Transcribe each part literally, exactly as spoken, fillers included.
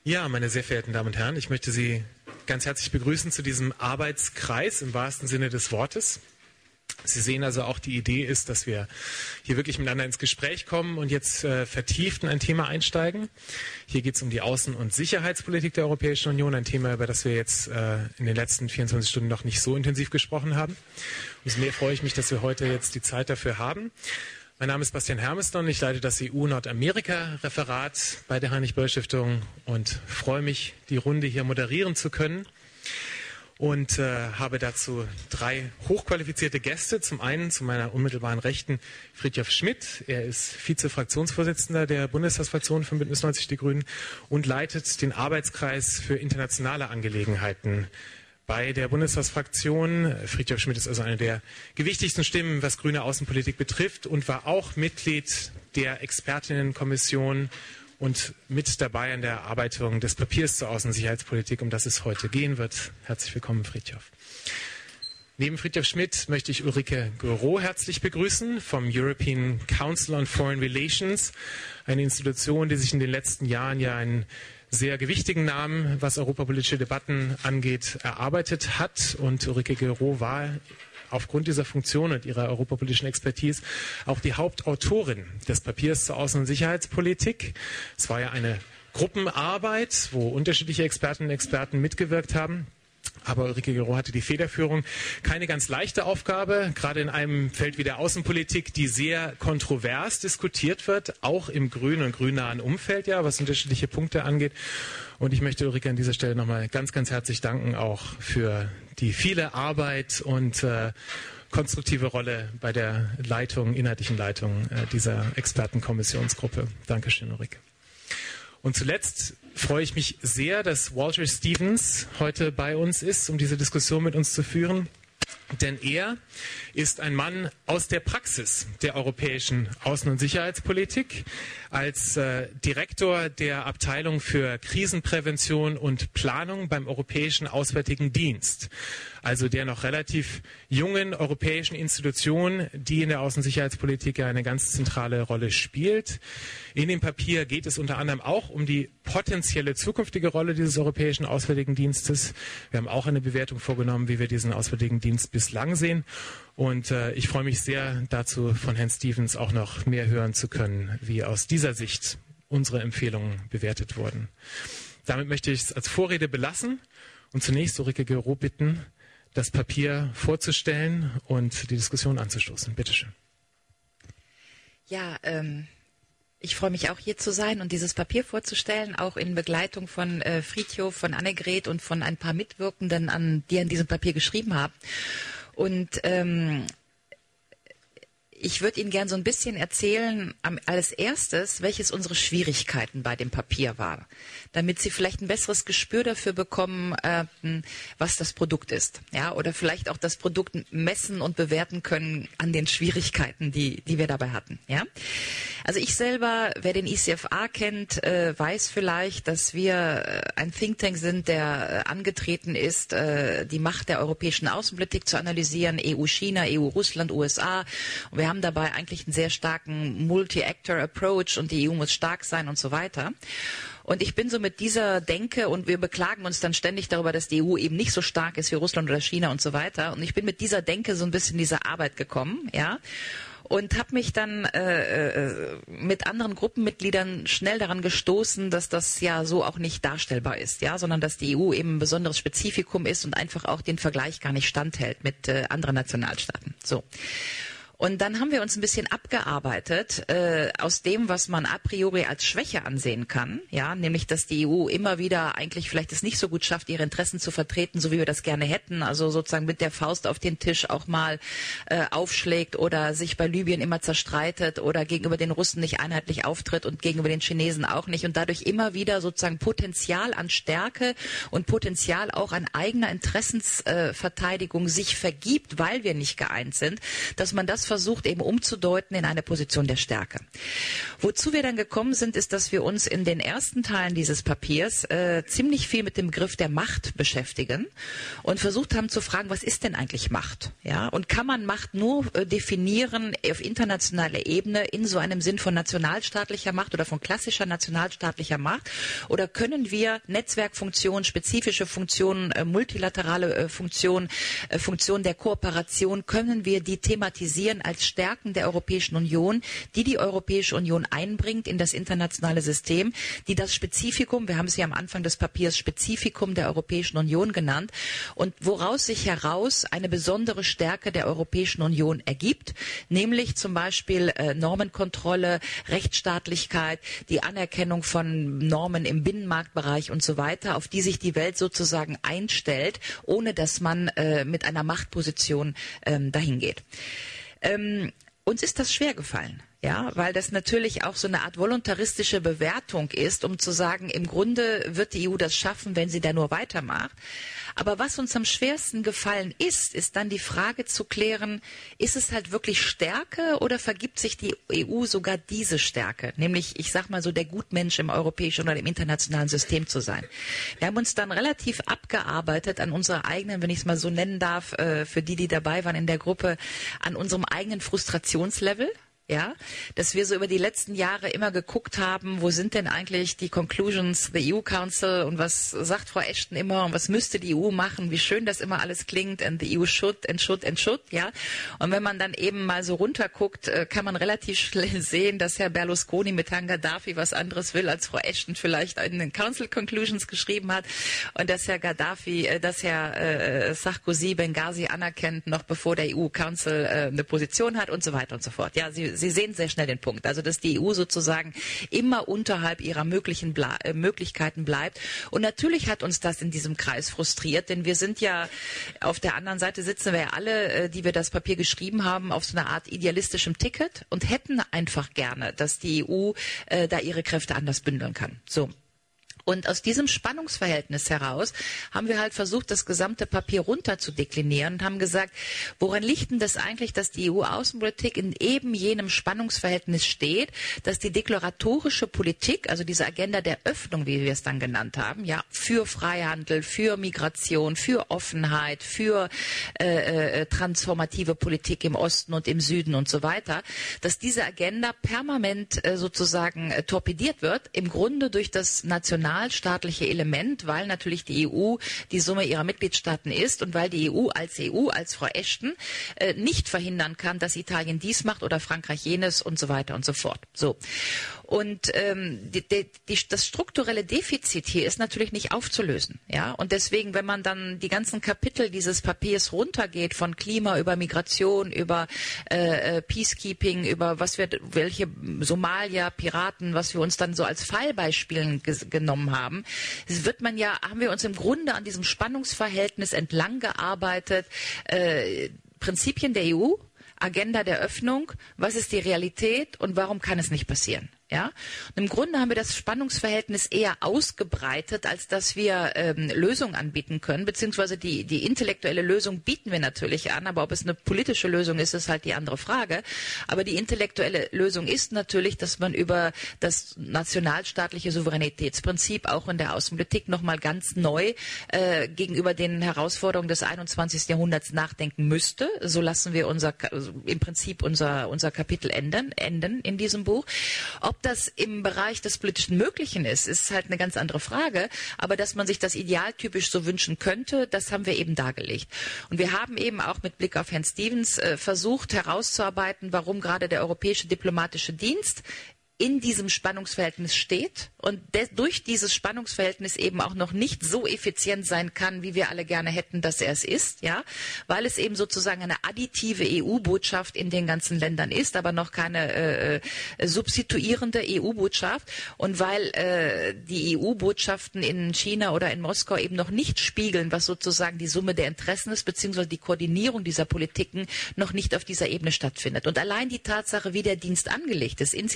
Ja, meine sehr verehrten Damen und Herren, ich möchte Sie ganz herzlich begrüßen zu diesem Arbeitskreis im wahrsten Sinne des Wortes. Sie sehen also auch, die Idee ist, dass wir hier wirklich miteinander ins Gespräch kommen und jetzt äh, vertieft in ein Thema einsteigen. Hier geht es um die Außen- und Sicherheitspolitik der Europäischen Union, ein Thema, über das wir jetzt äh, in den letzten vierundzwanzig Stunden noch nicht so intensiv gesprochen haben. Umso mehr freue ich mich, dass wir heute jetzt die Zeit dafür haben. Mein Name ist Bastian Hermeston, ich leite das E U-Nordamerika-Referat bei der Heinrich-Böll-Stiftung und freue mich, die Runde hier moderieren zu können. Und äh, habe dazu drei hochqualifizierte Gäste. Zum einen zu meiner unmittelbaren Rechten Fridtjof Schmidt. Er ist Vize-Fraktionsvorsitzender der Bundestagsfraktion von Bündnis neunzig Die Grünen und leitet den Arbeitskreis für internationale Angelegenheiten bei der Bundestagsfraktion. Fridtjof Schmidt ist also eine der gewichtigsten Stimmen, was grüne Außenpolitik betrifft, und war auch Mitglied der Expertinnenkommission und mit dabei an der Erarbeitung des Papiers zur Außensicherheitspolitik, um das es heute gehen wird. Herzlich willkommen, Fridtjof. Neben Fridtjof Schmidt möchte ich Ulrike Guérot herzlich begrüßen vom European Council on Foreign Relations, eine Institution, die sich in den letzten Jahren ja einen sehr gewichtigen Namen, was europapolitische Debatten angeht, erarbeitet hat. Und Ulrike Guérot war aufgrund dieser Funktion und ihrer europapolitischen Expertise auch die Hauptautorin des Papiers zur Außen- und Sicherheitspolitik. Es war ja eine Gruppenarbeit, wo unterschiedliche Expertinnen und Experten mitgewirkt haben. Aber Ulrike Guérot hatte die Federführung. Keine ganz leichte Aufgabe, gerade in einem Feld wie der Außenpolitik, die sehr kontrovers diskutiert wird, auch im grünen und grünnahen Umfeld, ja, was unterschiedliche Punkte angeht. Und ich möchte Ulrike an dieser Stelle nochmal ganz, ganz herzlich danken, auch für die viele Arbeit und äh, konstruktive Rolle bei der Leitung, inhaltlichen Leitung äh, dieser Expertenkommissionsgruppe. Dankeschön, Ulrike. Und zuletzt freue ich mich sehr, dass Walter Stevens heute bei uns ist, um diese Diskussion mit uns zu führen. Denn er ist ein Mann aus der Praxis der europäischen Außen- und Sicherheitspolitik. Als äh, Direktor der Abteilung für Krisenprävention und Planung beim Europäischen Auswärtigen Dienst, also der noch relativ jungen europäischen Institution, die in der Außen- und Sicherheitspolitik eine ganz zentrale Rolle spielt. In dem Papier geht es unter anderem auch um die potenzielle zukünftige Rolle dieses Europäischen Auswärtigen Dienstes. Wir haben auch eine Bewertung vorgenommen, wie wir diesen Auswärtigen Dienst bislang sehen. Und äh, ich freue mich sehr, dazu von Herrn Stevens auch noch mehr hören zu können, wie aus dieser Sicht unsere Empfehlungen bewertet wurden. Damit möchte ich es als Vorrede belassen und zunächst Ulrike Guérot bitten, das Papier vorzustellen und die Diskussion anzustoßen. Bitte schön. Ja, ähm, ich freue mich auch hier zu sein und dieses Papier vorzustellen, auch in Begleitung von äh, Fridtjof, von Annegret und von ein paar Mitwirkenden, an, die an diesem Papier geschrieben haben. Und ähm, ich würde Ihnen gern so ein bisschen erzählen, als erstes, welches unsere Schwierigkeiten bei dem Papier waren, damit Sie vielleicht ein besseres Gespür dafür bekommen, äh, was das Produkt ist, ja, oder vielleicht auch das Produkt messen und bewerten können an den Schwierigkeiten, die die wir dabei hatten, ja. Also ich selber, wer den I C F A kennt, äh, weiß vielleicht, dass wir äh, ein Think Tank sind, der äh, angetreten ist, äh, die Macht der europäischen Außenpolitik zu analysieren, E U-China, E U-Russland, U S A. Und wir haben dabei eigentlich einen sehr starken Multi-Actor-Approach und die E U muss stark sein und so weiter. Und ich bin so mit dieser Denke, und wir beklagen uns dann ständig darüber, dass die E U eben nicht so stark ist wie Russland oder China und so weiter. Und ich bin mit dieser Denke so ein bisschen in diese Arbeit gekommen, ja. Und habe mich dann äh, äh, mit anderen Gruppenmitgliedern schnell daran gestoßen, dass das ja so auch nicht darstellbar ist, ja, sondern dass die E U eben ein besonderes Spezifikum ist und einfach auch den Vergleich gar nicht standhält mit äh, anderen Nationalstaaten. So. Und dann haben wir uns ein bisschen abgearbeitet äh, aus dem, was man a priori als Schwäche ansehen kann, ja, nämlich, dass die E U immer wieder eigentlich vielleicht es nicht so gut schafft, ihre Interessen zu vertreten, so wie wir das gerne hätten, also sozusagen mit der Faust auf den Tisch auch mal äh, aufschlägt oder sich bei Libyen immer zerstreitet oder gegenüber den Russen nicht einheitlich auftritt und gegenüber den Chinesen auch nicht und dadurch immer wieder sozusagen Potenzial an Stärke und Potenzial auch an eigener Interessensverteidigung äh, sich vergibt, weil wir nicht geeint sind, dass man das das versucht eben umzudeuten in eine Position der Stärke. Wozu wir dann gekommen sind, ist, dass wir uns in den ersten Teilen dieses Papiers äh, ziemlich viel mit dem Begriff der Macht beschäftigen und versucht haben zu fragen, was ist denn eigentlich Macht? Ja, und kann man Macht nur äh, definieren auf internationaler Ebene in so einem Sinn von nationalstaatlicher Macht oder von klassischer nationalstaatlicher Macht? Oder können wir Netzwerkfunktionen, spezifische Funktionen, äh, multilaterale äh, Funktionen, äh, Funktionen der Kooperation, können wir die thematisieren als Stärken der Europäischen Union, die die Europäische Union einbringt in das internationale System, die das Spezifikum, wir haben es ja am Anfang des Papiers Spezifikum der Europäischen Union genannt, und woraus sich heraus eine besondere Stärke der Europäischen Union ergibt, nämlich zum Beispiel äh, Normenkontrolle, Rechtsstaatlichkeit, die Anerkennung von Normen im Binnenmarktbereich und so weiter, auf die sich die Welt sozusagen einstellt, ohne dass man äh, mit einer Machtposition ähm, dahin geht. Ähm, uns ist das schwer gefallen. Ja, weil das natürlich auch so eine Art voluntaristische Bewertung ist, um zu sagen, im Grunde wird die E U das schaffen, wenn sie da nur weitermacht. Aber was uns am schwersten gefallen ist, ist dann die Frage zu klären, ist es halt wirklich Stärke oder vergibt sich die E U sogar diese Stärke? Nämlich, ich sag mal so, der Gutmensch im europäischen oder im internationalen System zu sein. Wir haben uns dann relativ abgearbeitet an unserer eigenen, wenn ich es mal so nennen darf, für die, die dabei waren in der Gruppe, an unserem eigenen Frustrationslevel. Ja, dass wir so über die letzten Jahre immer geguckt haben, wo sind denn eigentlich die Conclusions the E U Council und was sagt Frau Ashton immer und was müsste die E U machen, wie schön das immer alles klingt, and the E U should and should and should, ja. Und wenn man dann eben mal so runterguckt, kann man relativ schnell sehen, dass Herr Berlusconi mit Herrn Gaddafi was anderes will, als Frau Ashton vielleicht in den Council Conclusions geschrieben hat, und dass Herr Gaddafi, dass Herr äh, Sarkozy Benghazi anerkennt, noch bevor der E U Council äh, eine Position hat und so weiter und so fort. Ja, sie Sie sehen sehr schnell den Punkt, also dass die E U sozusagen immer unterhalb ihrer möglichen Ble- äh, Möglichkeiten bleibt. Und natürlich hat uns das in diesem Kreis frustriert, denn wir sind ja, auf der anderen Seite sitzen wir ja alle, äh, die wir das Papier geschrieben haben, auf so einer Art idealistischem Ticket und hätten einfach gerne, dass die E U äh, da ihre Kräfte anders bündeln kann. So. Und aus diesem Spannungsverhältnis heraus haben wir halt versucht, das gesamte Papier runter zu deklinieren und haben gesagt, woran liegt denn das eigentlich, dass die E U-Außenpolitik in eben jenem Spannungsverhältnis steht, dass die deklaratorische Politik, also diese Agenda der Öffnung, wie wir es dann genannt haben, ja, für Freihandel, für Migration, für Offenheit, für äh, äh, transformative Politik im Osten und im Süden und so weiter, dass diese Agenda permanent äh, sozusagen äh, torpediert wird, im Grunde durch das National staatliche Element, weil natürlich die E U die Summe ihrer Mitgliedstaaten ist und weil die E U als E U, als Frau Ashton, äh, nicht verhindern kann, dass Italien dies macht oder Frankreich jenes und so weiter und so fort. So. Und ähm, die, die, die, das strukturelle Defizit hier ist natürlich nicht aufzulösen. Ja? Und deswegen, wenn man dann die ganzen Kapitel dieses Papiers runtergeht, von Klima über Migration, über äh, Peacekeeping, über was wir, welche Somalier, Piraten, was wir uns dann so als Fallbeispielen ges- genommen haben, wird man ja, haben wir uns im Grunde an diesem Spannungsverhältnis entlang gearbeitet, äh, Prinzipien der E U, Agenda der Öffnung, was ist die Realität und warum kann es nicht passieren? Ja? Und im Grunde haben wir das Spannungsverhältnis eher ausgebreitet, als dass wir ähm, Lösungen anbieten können, beziehungsweise die, die intellektuelle Lösung bieten wir natürlich an, aber ob es eine politische Lösung ist, ist halt die andere Frage. Aber die intellektuelle Lösung ist natürlich, dass man über das nationalstaatliche Souveränitätsprinzip auch in der Außenpolitik nochmal ganz neu äh, gegenüber den Herausforderungen des einundzwanzigsten Jahrhunderts nachdenken müsste. So lassen wir unser, im Prinzip unser, unser Kapitel enden, enden in diesem Buch. Ob das im Bereich des Politischen Möglichen ist, ist halt eine ganz andere Frage. Aber dass man sich das idealtypisch so wünschen könnte, das haben wir eben dargelegt. Und wir haben eben auch mit Blick auf Herrn Stevens äh, versucht herauszuarbeiten, warum gerade der Europäische Diplomatische Dienst in diesem Spannungsverhältnis steht und durch dieses Spannungsverhältnis eben auch noch nicht so effizient sein kann, wie wir alle gerne hätten, dass er es ist, ja, weil es eben sozusagen eine additive E U-Botschaft in den ganzen Ländern ist, aber noch keine äh, substituierende E U-Botschaft und weil äh, die E U-Botschaften in China oder in Moskau eben noch nicht spiegeln, was sozusagen die Summe der Interessen ist, beziehungsweise die Koordinierung dieser Politiken noch nicht auf dieser Ebene stattfindet. Und allein die Tatsache, wie der Dienst angelegt ist, institutionell,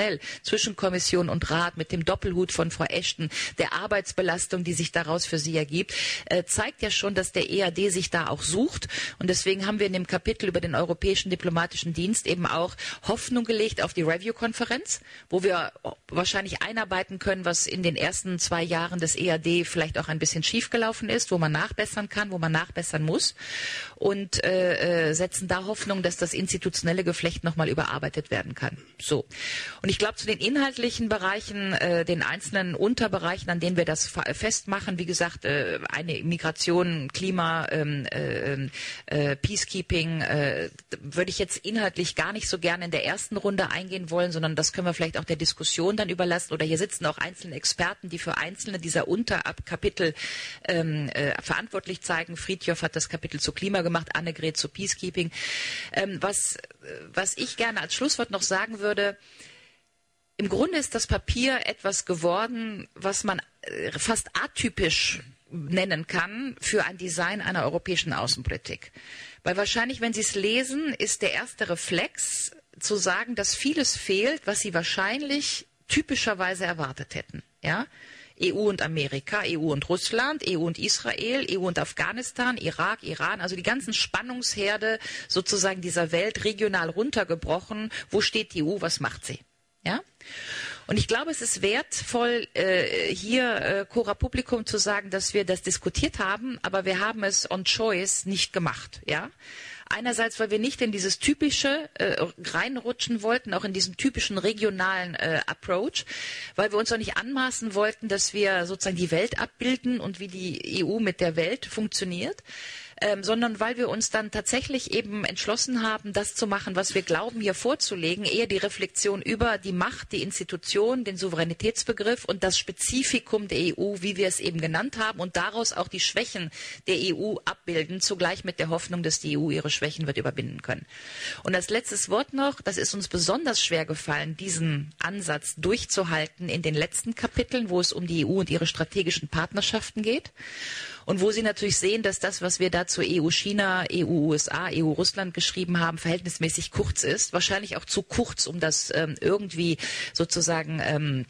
generell zwischen Kommission und Rat mit dem Doppelhut von Frau Ashton, der Arbeitsbelastung, die sich daraus für sie ergibt, äh, zeigt ja schon, dass der E A D sich da auch sucht. Und deswegen haben wir in dem Kapitel über den Europäischen Diplomatischen Dienst eben auch Hoffnung gelegt auf die Review-Konferenz, wo wir wahrscheinlich einarbeiten können, was in den ersten zwei Jahren des E A D vielleicht auch ein bisschen schiefgelaufen ist, wo man nachbessern kann, wo man nachbessern muss, und äh, setzen da Hoffnung, dass das institutionelle Geflecht nochmal überarbeitet werden kann. So. Und ich glaube, zu den inhaltlichen Bereichen, äh, den einzelnen Unterbereichen, an denen wir das festmachen, wie gesagt, äh, eine Migration, Klima, ähm, äh, äh, Peacekeeping, äh, würde ich jetzt inhaltlich gar nicht so gerne in der ersten Runde eingehen wollen, sondern das können wir vielleicht auch der Diskussion dann überlassen. Oder hier sitzen auch einzelne Experten, die für einzelne dieser Unterkapitel ähm, äh, verantwortlich zeigen. Frithjof hat das Kapitel zu Klima gemacht, Annegret zu Peacekeeping. Ähm, was, was ich gerne als Schlusswort noch sagen würde: Im Grunde ist das Papier etwas geworden, was man äh, fast atypisch nennen kann für ein Design einer europäischen Außenpolitik. Weil wahrscheinlich, wenn Sie es lesen, ist der erste Reflex zu sagen, dass vieles fehlt, was Sie wahrscheinlich typischerweise erwartet hätten. Ja? E U und Amerika, E U und Russland, E U und Israel, E U und Afghanistan, Irak, Iran, also die ganzen Spannungsherde sozusagen dieser Welt regional runtergebrochen. Wo steht die E U, was macht sie? Ja? Und ich glaube, es ist wertvoll, äh, hier äh, Cora Publicum zu sagen, dass wir das diskutiert haben, aber wir haben es on choice nicht gemacht. Ja? Einerseits, weil wir nicht in dieses typische äh, reinrutschen wollten, auch in diesen typischen regionalen äh, Approach, weil wir uns auch nicht anmaßen wollten, dass wir sozusagen die Welt abbilden und wie die E U mit der Welt funktioniert. Ähm, sondern weil wir uns dann tatsächlich eben entschlossen haben, das zu machen, was wir glauben, hier vorzulegen, eher die Reflexion über die Macht, die Institution, den Souveränitätsbegriff und das Spezifikum der E U, wie wir es eben genannt haben, und daraus auch die Schwächen der E U abbilden, zugleich mit der Hoffnung, dass die E U ihre Schwächen wird überwinden können. Und als letztes Wort noch: Das ist uns besonders schwer gefallen, diesen Ansatz durchzuhalten in den letzten Kapiteln, wo es um die E U und ihre strategischen Partnerschaften geht. Und wo Sie natürlich sehen, dass das, was wir da zu E U-China, E U-U S A, E U-Russland geschrieben haben, verhältnismäßig kurz ist. Wahrscheinlich auch zu kurz, um das ähm, irgendwie sozusagen ähm,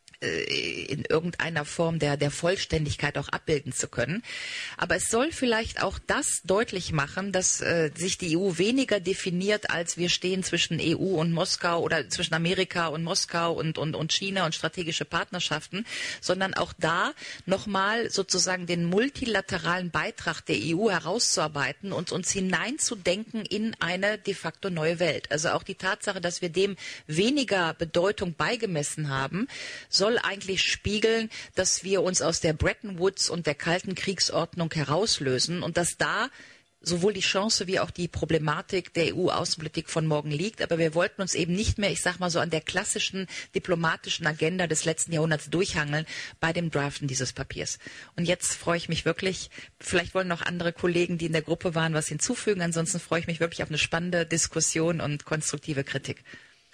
in irgendeiner Form der, der Vollständigkeit auch abbilden zu können. Aber es soll vielleicht auch das deutlich machen, dass äh, sich die E U weniger definiert, als wir stehen zwischen E U und Moskau oder zwischen Amerika und Moskau und, und, und China und strategische Partnerschaften, sondern auch da nochmal sozusagen den multilateralen Beitrag der E U herauszuarbeiten und uns hineinzudenken in eine de facto neue Welt. Also auch die Tatsache, dass wir dem weniger Bedeutung beigemessen haben, soll eigentlich spiegeln, dass wir uns aus der Bretton Woods und der Kalten Kriegsordnung herauslösen und dass da sowohl die Chance wie auch die Problematik der E U-Außenpolitik von morgen liegt. Aber wir wollten uns eben nicht mehr, ich sag mal so, an der klassischen diplomatischen Agenda des letzten Jahrhunderts durchhangeln bei dem Draften dieses Papiers. Und jetzt freue ich mich wirklich, vielleicht wollen noch andere Kollegen, die in der Gruppe waren, was hinzufügen. Ansonsten freue ich mich wirklich auf eine spannende Diskussion und konstruktive Kritik.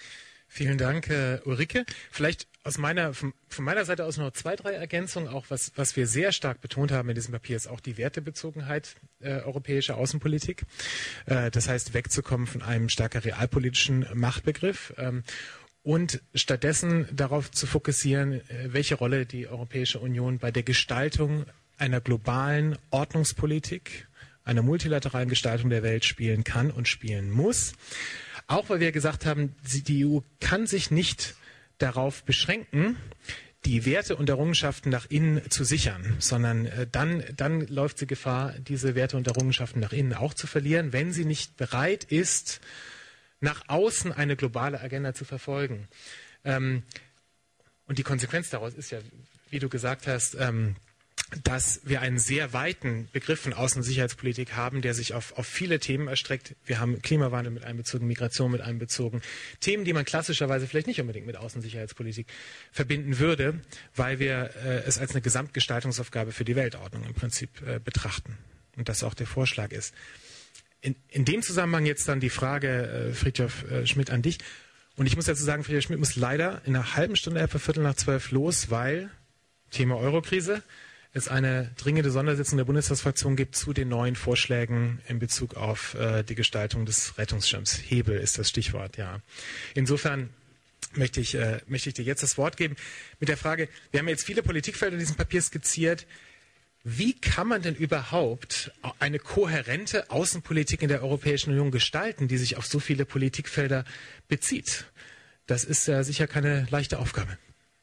Vielen Dank, äh, Ulrike. Vielleicht aus meiner, von, von meiner Seite aus noch zwei, drei Ergänzungen. Auch was, was wir sehr stark betont haben in diesem Papier, ist auch die Wertebezogenheit äh, europäischer Außenpolitik. Äh, das heißt, wegzukommen von einem stärker realpolitischen Machtbegriff ähm, und stattdessen darauf zu fokussieren, äh, welche Rolle die Europäische Union bei der Gestaltung einer globalen Ordnungspolitik, einer multilateralen Gestaltung der Welt spielen kann und spielen muss. Auch weil wir gesagt haben, die E U kann sich nicht darauf beschränken, die Werte und Errungenschaften nach innen zu sichern, sondern äh, dann, dann läuft sie Gefahr, diese Werte und Errungenschaften nach innen auch zu verlieren, wenn sie nicht bereit ist, nach außen eine globale Agenda zu verfolgen. Ähm, und die Konsequenz daraus ist ja, wie du gesagt hast, ähm, dass wir einen sehr weiten Begriff von Außen- und Sicherheitspolitik haben, der sich auf, auf viele Themen erstreckt. Wir haben Klimawandel mit einbezogen, Migration mit einbezogen. Themen, die man klassischerweise vielleicht nicht unbedingt mit Außen- und Sicherheitspolitik verbinden würde, weil wir äh, es als eine Gesamtgestaltungsaufgabe für die Weltordnung im Prinzip äh, betrachten. Und das auch der Vorschlag ist. In, in dem Zusammenhang jetzt dann die Frage, äh, Frithjof äh, Schmidt, an dich. Und ich muss dazu sagen, Frithjof Schmidt muss leider in einer halben Stunde, etwa Viertel nach zwölf los, weil Thema Eurokrise, es eine dringende Sondersitzung der Bundestagsfraktion gibt zu den neuen Vorschlägen in Bezug auf äh, die Gestaltung des Rettungsschirms. Hebel ist das Stichwort, ja. Insofern möchte ich, äh, möchte ich dir jetzt das Wort geben mit der Frage, wir haben jetzt viele Politikfelder in diesem Papier skizziert. Wie kann man denn überhaupt eine kohärente Außenpolitik in der Europäischen Union gestalten, die sich auf so viele Politikfelder bezieht? Das ist ja sicher keine leichte Aufgabe.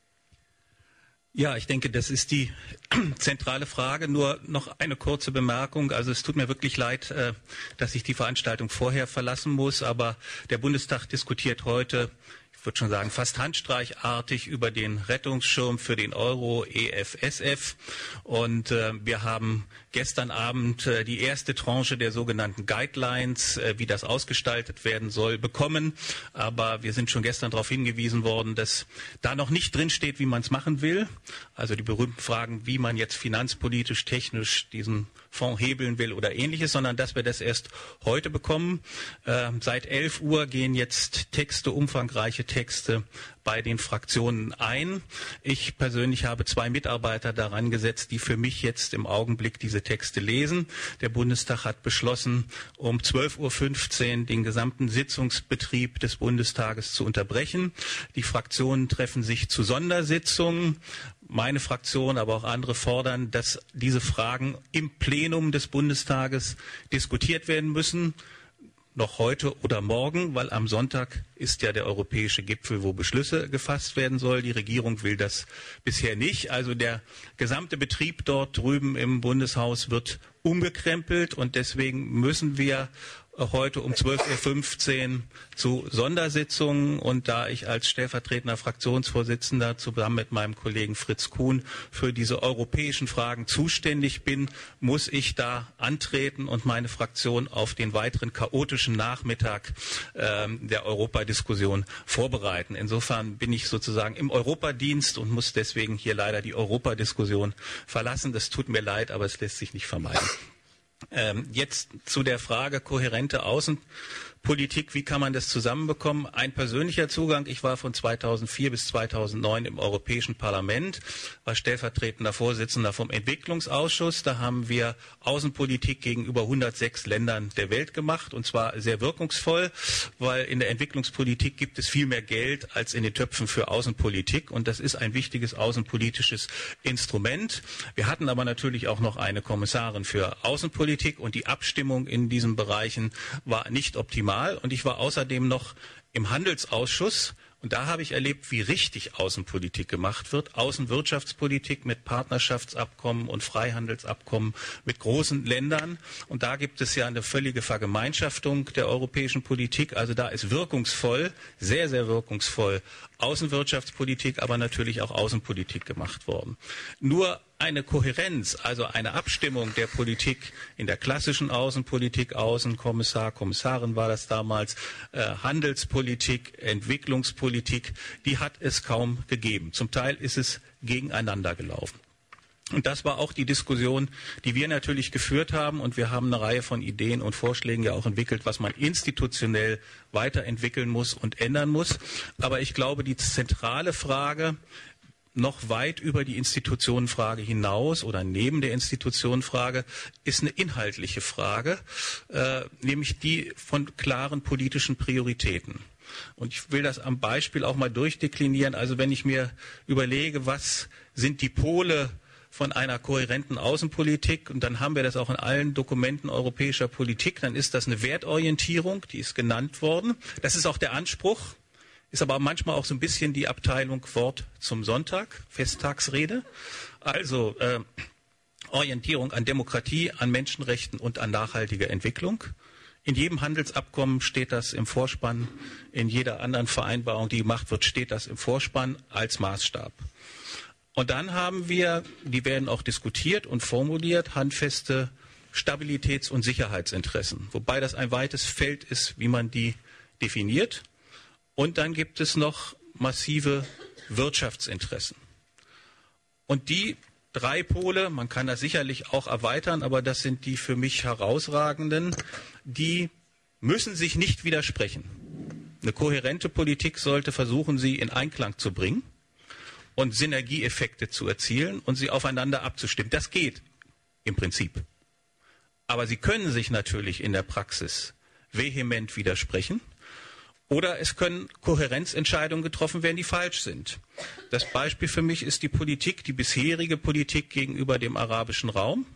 Ja, ich denke, das ist die zentrale Frage. Nur noch eine kurze Bemerkung. Also es tut mir wirklich leid, dass ich die Veranstaltung vorher verlassen muss, aber der Bundestag diskutiert heute, ich würde schon sagen, fast handstreichartig über den Rettungsschirm für den Euro E F S F. Und äh, wir haben gestern Abend äh, die erste Tranche der sogenannten Guidelines, äh, wie das ausgestaltet werden soll, bekommen. Aber wir sind schon gestern darauf hingewiesen worden, dass da noch nicht drinsteht, wie man es machen will. Also die berühmten Fragen, wie man jetzt finanzpolitisch, technisch diesen Fonds hebeln will oder ähnliches, sondern dass wir das erst heute bekommen. Äh, seit elf Uhr gehen jetzt Texte, umfangreiche Texte bei den Fraktionen ein. Ich persönlich habe zwei Mitarbeiter daran gesetzt, die für mich jetzt im Augenblick diese Texte lesen. Der Bundestag hat beschlossen, um zwölf Uhr fünfzehn den gesamten Sitzungsbetrieb des Bundestages zu unterbrechen. Die Fraktionen treffen sich zu Sondersitzungen. Meine Fraktion, aber auch andere fordern, dass diese Fragen im Plenum des Bundestages diskutiert werden müssen. Noch heute oder morgen, weil am Sonntag ist ja der europäische Gipfel, wo Beschlüsse gefasst werden soll. Die Regierung will das bisher nicht. Also der gesamte Betrieb dort drüben im Bundeshaus wird umgekrempelt und deswegen müssen wir heute um zwölf Uhr fünfzehn zu Sondersitzungen und da ich als stellvertretender Fraktionsvorsitzender zusammen mit meinem Kollegen Fritz Kuhn für diese europäischen Fragen zuständig bin, muss ich da antreten und meine Fraktion auf den weiteren chaotischen Nachmittag äh, der Europadiskussion vorbereiten. Insofern bin ich sozusagen im Europadienst und muss deswegen hier leider die Europadiskussion verlassen. Das tut mir leid, aber es lässt sich nicht vermeiden. Ähm, jetzt zu der Frage kohärente Außenpolitik, wie kann man das zusammenbekommen? Ein persönlicher Zugang, ich war von zweitausendvier bis zweitausendneun im Europäischen Parlament, war stellvertretender Vorsitzender vom Entwicklungsausschuss. Da haben wir Außenpolitik gegenüber hundertsechs Ländern der Welt gemacht und zwar sehr wirkungsvoll, weil in der Entwicklungspolitik gibt es viel mehr Geld als in den Töpfen für Außenpolitik und das ist ein wichtiges außenpolitisches Instrument. Wir hatten aber natürlich auch noch eine Kommissarin für Außenpolitik und die Abstimmung in diesen Bereichen war nicht optimal. Und ich war außerdem noch im Handelsausschuss. Und da habe ich erlebt, wie richtig Außenpolitik gemacht wird. Außenwirtschaftspolitik mit Partnerschaftsabkommen und Freihandelsabkommen mit großen Ländern. Und da gibt es ja eine völlige Vergemeinschaftung der europäischen Politik. Also da ist wirkungsvoll, sehr, sehr wirkungsvoll Außenwirtschaftspolitik, aber natürlich auch Außenpolitik gemacht worden. Nur eine Kohärenz, also eine Abstimmung der Politik in der klassischen Außenpolitik, Außenkommissar, Kommissarin war das damals, äh, Handelspolitik, Entwicklungspolitik, die hat es kaum gegeben. Zum Teil ist es gegeneinander gelaufen. Und das war auch die Diskussion, die wir natürlich geführt haben. Und wir haben eine Reihe von Ideen und Vorschlägen ja auch entwickelt, was man institutionell weiterentwickeln muss und ändern muss. Aber ich glaube, die zentrale Frage, noch weit über die Institutionenfrage hinaus oder neben der Institutionenfrage, ist eine inhaltliche Frage, äh, nämlich die von klaren politischen Prioritäten. Und ich will das am Beispiel auch mal durchdeklinieren. Also wenn ich mir überlege, was sind die Pole von einer kohärenten Außenpolitik, und dann haben wir das auch in allen Dokumenten europäischer Politik, dann ist das eine Wertorientierung, die ist genannt worden. Das ist auch der Anspruch, ist aber manchmal auch so ein bisschen die Abteilung Wort zum Sonntag, Festtagsrede. Also äh, Orientierung an Demokratie, an Menschenrechten und an nachhaltiger Entwicklung. In jedem Handelsabkommen steht das im Vorspann, in jeder anderen Vereinbarung, die gemacht wird, steht das im Vorspann als Maßstab. Und dann haben wir, die werden auch diskutiert und formuliert, handfeste Stabilitäts- und Sicherheitsinteressen. Wobei das ein weites Feld ist, wie man die definiert. Und dann gibt es noch massive Wirtschaftsinteressen. Und die drei Pole, man kann das sicherlich auch erweitern, aber das sind die für mich herausragenden, die müssen sich nicht widersprechen. Eine kohärente Politik sollte versuchen, sie in Einklang zu bringen und Synergieeffekte zu erzielen und sie aufeinander abzustimmen. Das geht im Prinzip. Aber sie können sich natürlich in der Praxis vehement widersprechen. Oder es können Kohärenzentscheidungen getroffen werden, die falsch sind. Das Beispiel für mich ist die Politik, die bisherige Politik gegenüber dem arabischen Raum.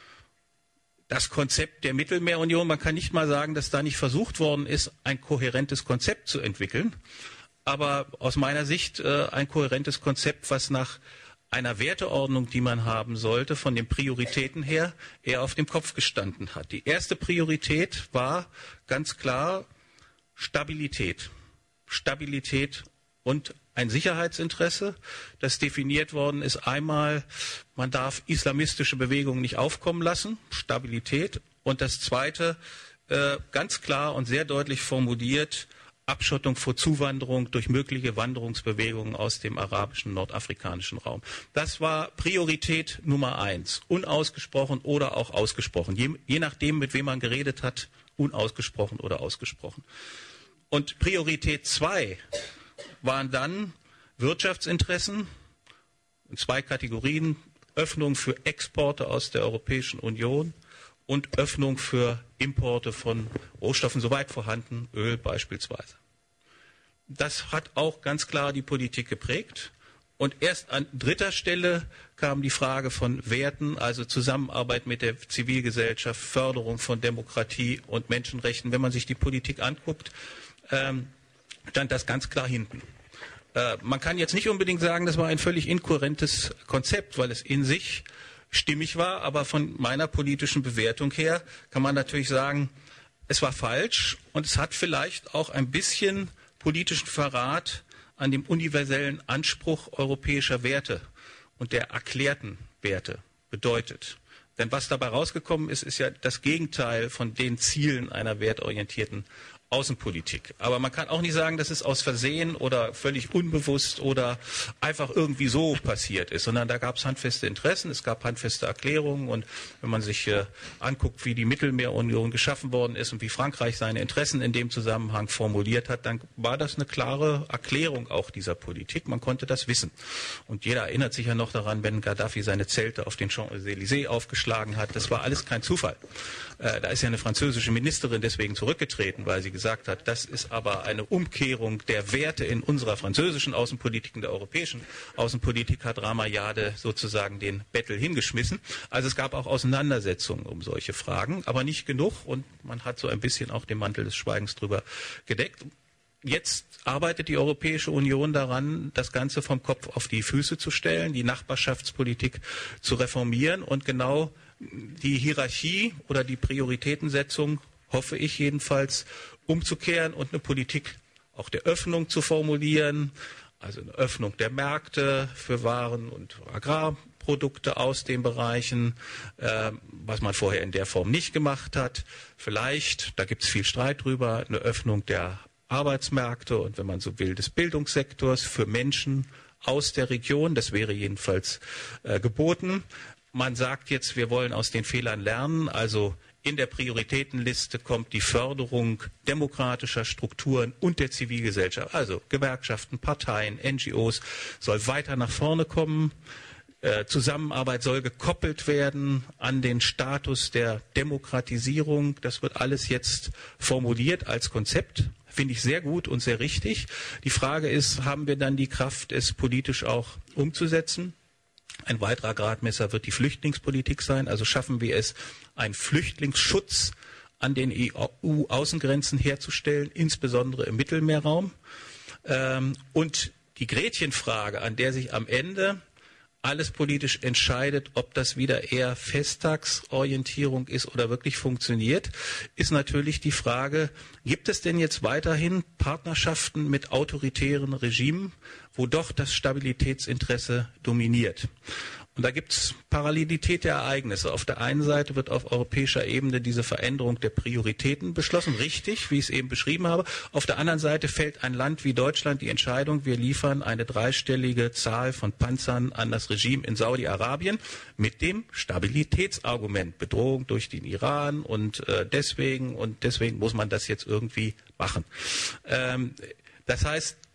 Das Konzept der Mittelmeerunion, man kann nicht mal sagen, dass da nicht versucht worden ist, ein kohärentes Konzept zu entwickeln. Aber aus meiner Sicht äh, ein kohärentes Konzept, was nach einer Werteordnung, die man haben sollte, von den Prioritäten her, eher auf dem Kopf gestanden hat. Die erste Priorität war ganz klar Stabilität. Stabilität und ein Sicherheitsinteresse, das definiert worden ist. Einmal, man darf islamistische Bewegungen nicht aufkommen lassen, Stabilität. Und das Zweite, äh, ganz klar und sehr deutlich formuliert, Abschottung vor Zuwanderung durch mögliche Wanderungsbewegungen aus dem arabischen, nordafrikanischen Raum. Das war Priorität Nummer eins, unausgesprochen oder auch ausgesprochen, je, je nachdem, mit wem man geredet hat, unausgesprochen oder ausgesprochen. Und Priorität zwei waren dann Wirtschaftsinteressen in zwei Kategorien, Öffnung für Exporte aus der Europäischen Union und Öffnung für Importe von Rohstoffen, soweit vorhanden, Öl beispielsweise. Das hat auch ganz klar die Politik geprägt. Und erst an dritter Stelle kam die Frage von Werten, also Zusammenarbeit mit der Zivilgesellschaft, Förderung von Demokratie und Menschenrechten. Wenn man sich die Politik anguckt, ähm, stand das ganz klar hinten. Äh, man kann jetzt nicht unbedingt sagen, das war ein völlig inkohärentes Konzept, weil es in sich stimmig war, aber von meiner politischen Bewertung her kann man natürlich sagen, es war falsch und es hat vielleicht auch ein bisschen politischen Verrat an dem universellen Anspruch europäischer Werte und der erklärten Werte bedeutet. Denn was dabei rausgekommen ist, ist ja das Gegenteil von den Zielen einer wertorientierten Außenpolitik. Aber man kann auch nicht sagen, dass es aus Versehen oder völlig unbewusst oder einfach irgendwie so passiert ist, sondern da gab es handfeste Interessen, es gab handfeste Erklärungen und wenn man sich äh, anguckt, wie die Mittelmeerunion geschaffen worden ist und wie Frankreich seine Interessen in dem Zusammenhang formuliert hat, dann war das eine klare Erklärung auch dieser Politik. Man konnte das wissen. Und jeder erinnert sich ja noch daran, wenn Gaddafi seine Zelte auf den Champs-Élysées aufgeschlagen hat. Das war alles kein Zufall. Äh, da ist ja eine französische Ministerin deswegen zurückgetreten, weil sie gesagt hat, das ist aber eine Umkehrung der Werte in unserer französischen Außenpolitik, in der europäischen Außenpolitik hat Ramayade sozusagen den Bettel hingeschmissen. Also es gab auch Auseinandersetzungen um solche Fragen, aber nicht genug und man hat so ein bisschen auch den Mantel des Schweigens drüber gedeckt. Jetzt arbeitet die Europäische Union daran, das Ganze vom Kopf auf die Füße zu stellen, die Nachbarschaftspolitik zu reformieren und genau die Hierarchie oder die Prioritätensetzung, hoffe ich jedenfalls, umzukehren und eine Politik auch der Öffnung zu formulieren, also eine Öffnung der Märkte für Waren und Agrarprodukte aus den Bereichen, äh, was man vorher in der Form nicht gemacht hat. Vielleicht, da gibt es viel Streit drüber, eine Öffnung der Arbeitsmärkte und wenn man so will, des Bildungssektors für Menschen aus der Region. Das wäre jedenfalls äh, geboten. Man sagt jetzt, wir wollen aus den Fehlern lernen, also in der Prioritätenliste kommt die Förderung demokratischer Strukturen und der Zivilgesellschaft, also Gewerkschaften, Parteien, N G Os, soll weiter nach vorne kommen. Äh, Zusammenarbeit soll gekoppelt werden an den Status der Demokratisierung. Das wird alles jetzt formuliert als Konzept. Finde ich sehr gut und sehr richtig. Die Frage ist, haben wir dann die Kraft, es politisch auch umzusetzen? Ein weiterer Gradmesser wird die Flüchtlingspolitik sein. Also schaffen wir es, einen Flüchtlingsschutz an den E U-Außengrenzen herzustellen, insbesondere im Mittelmeerraum. Und die Gretchenfrage, an der sich am Ende alles politisch entscheidet, ob das wieder eher Festtagsorientierung ist oder wirklich funktioniert, ist natürlich die Frage, gibt es denn jetzt weiterhin Partnerschaften mit autoritären Regimen, wo doch das Stabilitätsinteresse dominiert? Und da gibt es Parallelität der Ereignisse. Auf der einen Seite wird auf europäischer Ebene diese Veränderung der Prioritäten beschlossen, richtig, wie ich es eben beschrieben habe. Auf der anderen Seite fällt ein Land wie Deutschland die Entscheidung, wir liefern eine dreistellige Zahl von Panzern an das Regime in Saudi-Arabien mit dem Stabilitätsargument, Bedrohung durch den Iran und äh, deswegen und deswegen muss man das jetzt irgendwie machen. Ähm, das heißt,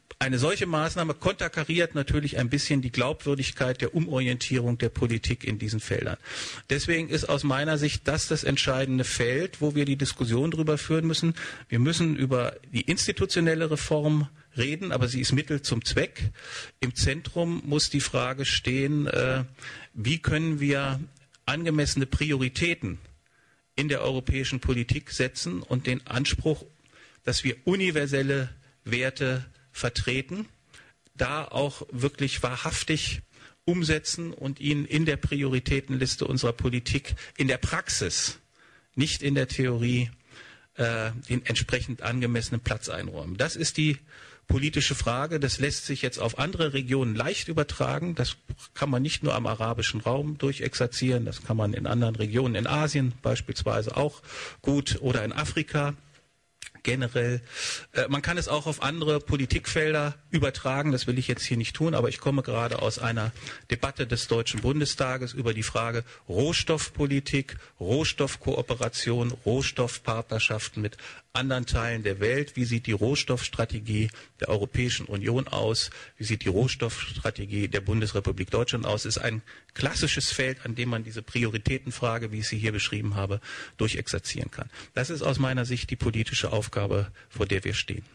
eine solche Maßnahme konterkariert natürlich ein bisschen die Glaubwürdigkeit der Umorientierung der Politik in diesen Feldern. Deswegen ist aus meiner Sicht das das entscheidende Feld, wo wir die Diskussion darüber führen müssen. Wir müssen über die institutionelle Reform reden, aber sie ist Mittel zum Zweck. Im Zentrum muss die Frage stehen, äh, wie können wir angemessene Prioritäten in der europäischen Politik setzen und den Anspruch, dass wir universelle Werte vertreten, da auch wirklich wahrhaftig umsetzen und ihnen in der Prioritätenliste unserer Politik in der Praxis, nicht in der Theorie, äh, den entsprechend angemessenen Platz einräumen. Das ist die politische Frage. Das lässt sich jetzt auf andere Regionen leicht übertragen. Das kann man nicht nur am arabischen Raum durchexerzieren, das kann man in anderen Regionen in Asien beispielsweise auch gut oder in Afrika. Generell. Äh, man kann es auch auf andere Politikfelder übertragen, das will ich jetzt hier nicht tun, aber ich komme gerade aus einer Debatte des Deutschen Bundestages über die Frage Rohstoffpolitik, Rohstoffkooperation, Rohstoffpartnerschaften mit anderen Teilen der Welt. Wie sieht die Rohstoffstrategie der Europäischen Union aus? Wie sieht die Rohstoffstrategie der Bundesrepublik Deutschland aus? Das ist ein klassisches Feld, an dem man diese Prioritätenfrage, wie ich sie hier beschrieben habe, durchexerzieren kann. Das ist aus meiner Sicht die politische Aufgabe, vor der wir stehen.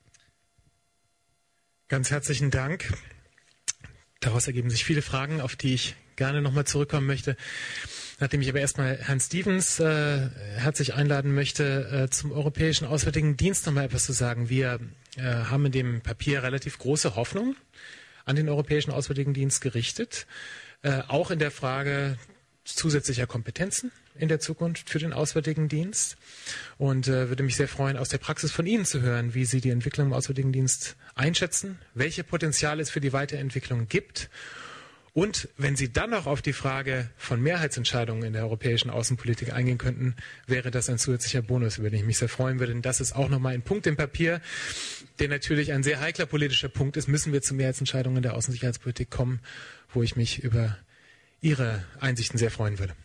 Ganz herzlichen Dank. Daraus ergeben sich viele Fragen, auf die ich gerne nochmal zurückkommen möchte. Nachdem ich aber erstmal Herrn Stevens äh, herzlich einladen möchte, äh, zum Europäischen Auswärtigen Dienst nochmal etwas zu sagen. Wir äh, haben in dem Papier relativ große Hoffnung an den Europäischen Auswärtigen Dienst gerichtet, äh, auch in der Frage zusätzlicher Kompetenzen in der Zukunft für den Auswärtigen Dienst, und äh, würde mich sehr freuen, aus der Praxis von Ihnen zu hören, wie Sie die Entwicklung im Auswärtigen Dienst einschätzen, welche Potenziale es für die Weiterentwicklung gibt. Und wenn Sie dann noch auf die Frage von Mehrheitsentscheidungen in der europäischen Außenpolitik eingehen könnten, wäre das ein zusätzlicher Bonus, über den ich mich sehr freuen würde. Denn das ist auch nochmal ein Punkt im Papier, der natürlich ein sehr heikler politischer Punkt ist. Müssen wir zu Mehrheitsentscheidungen in der Außensicherheitspolitik kommen, wo ich mich über Ihre Einsichten sehr freuen würde.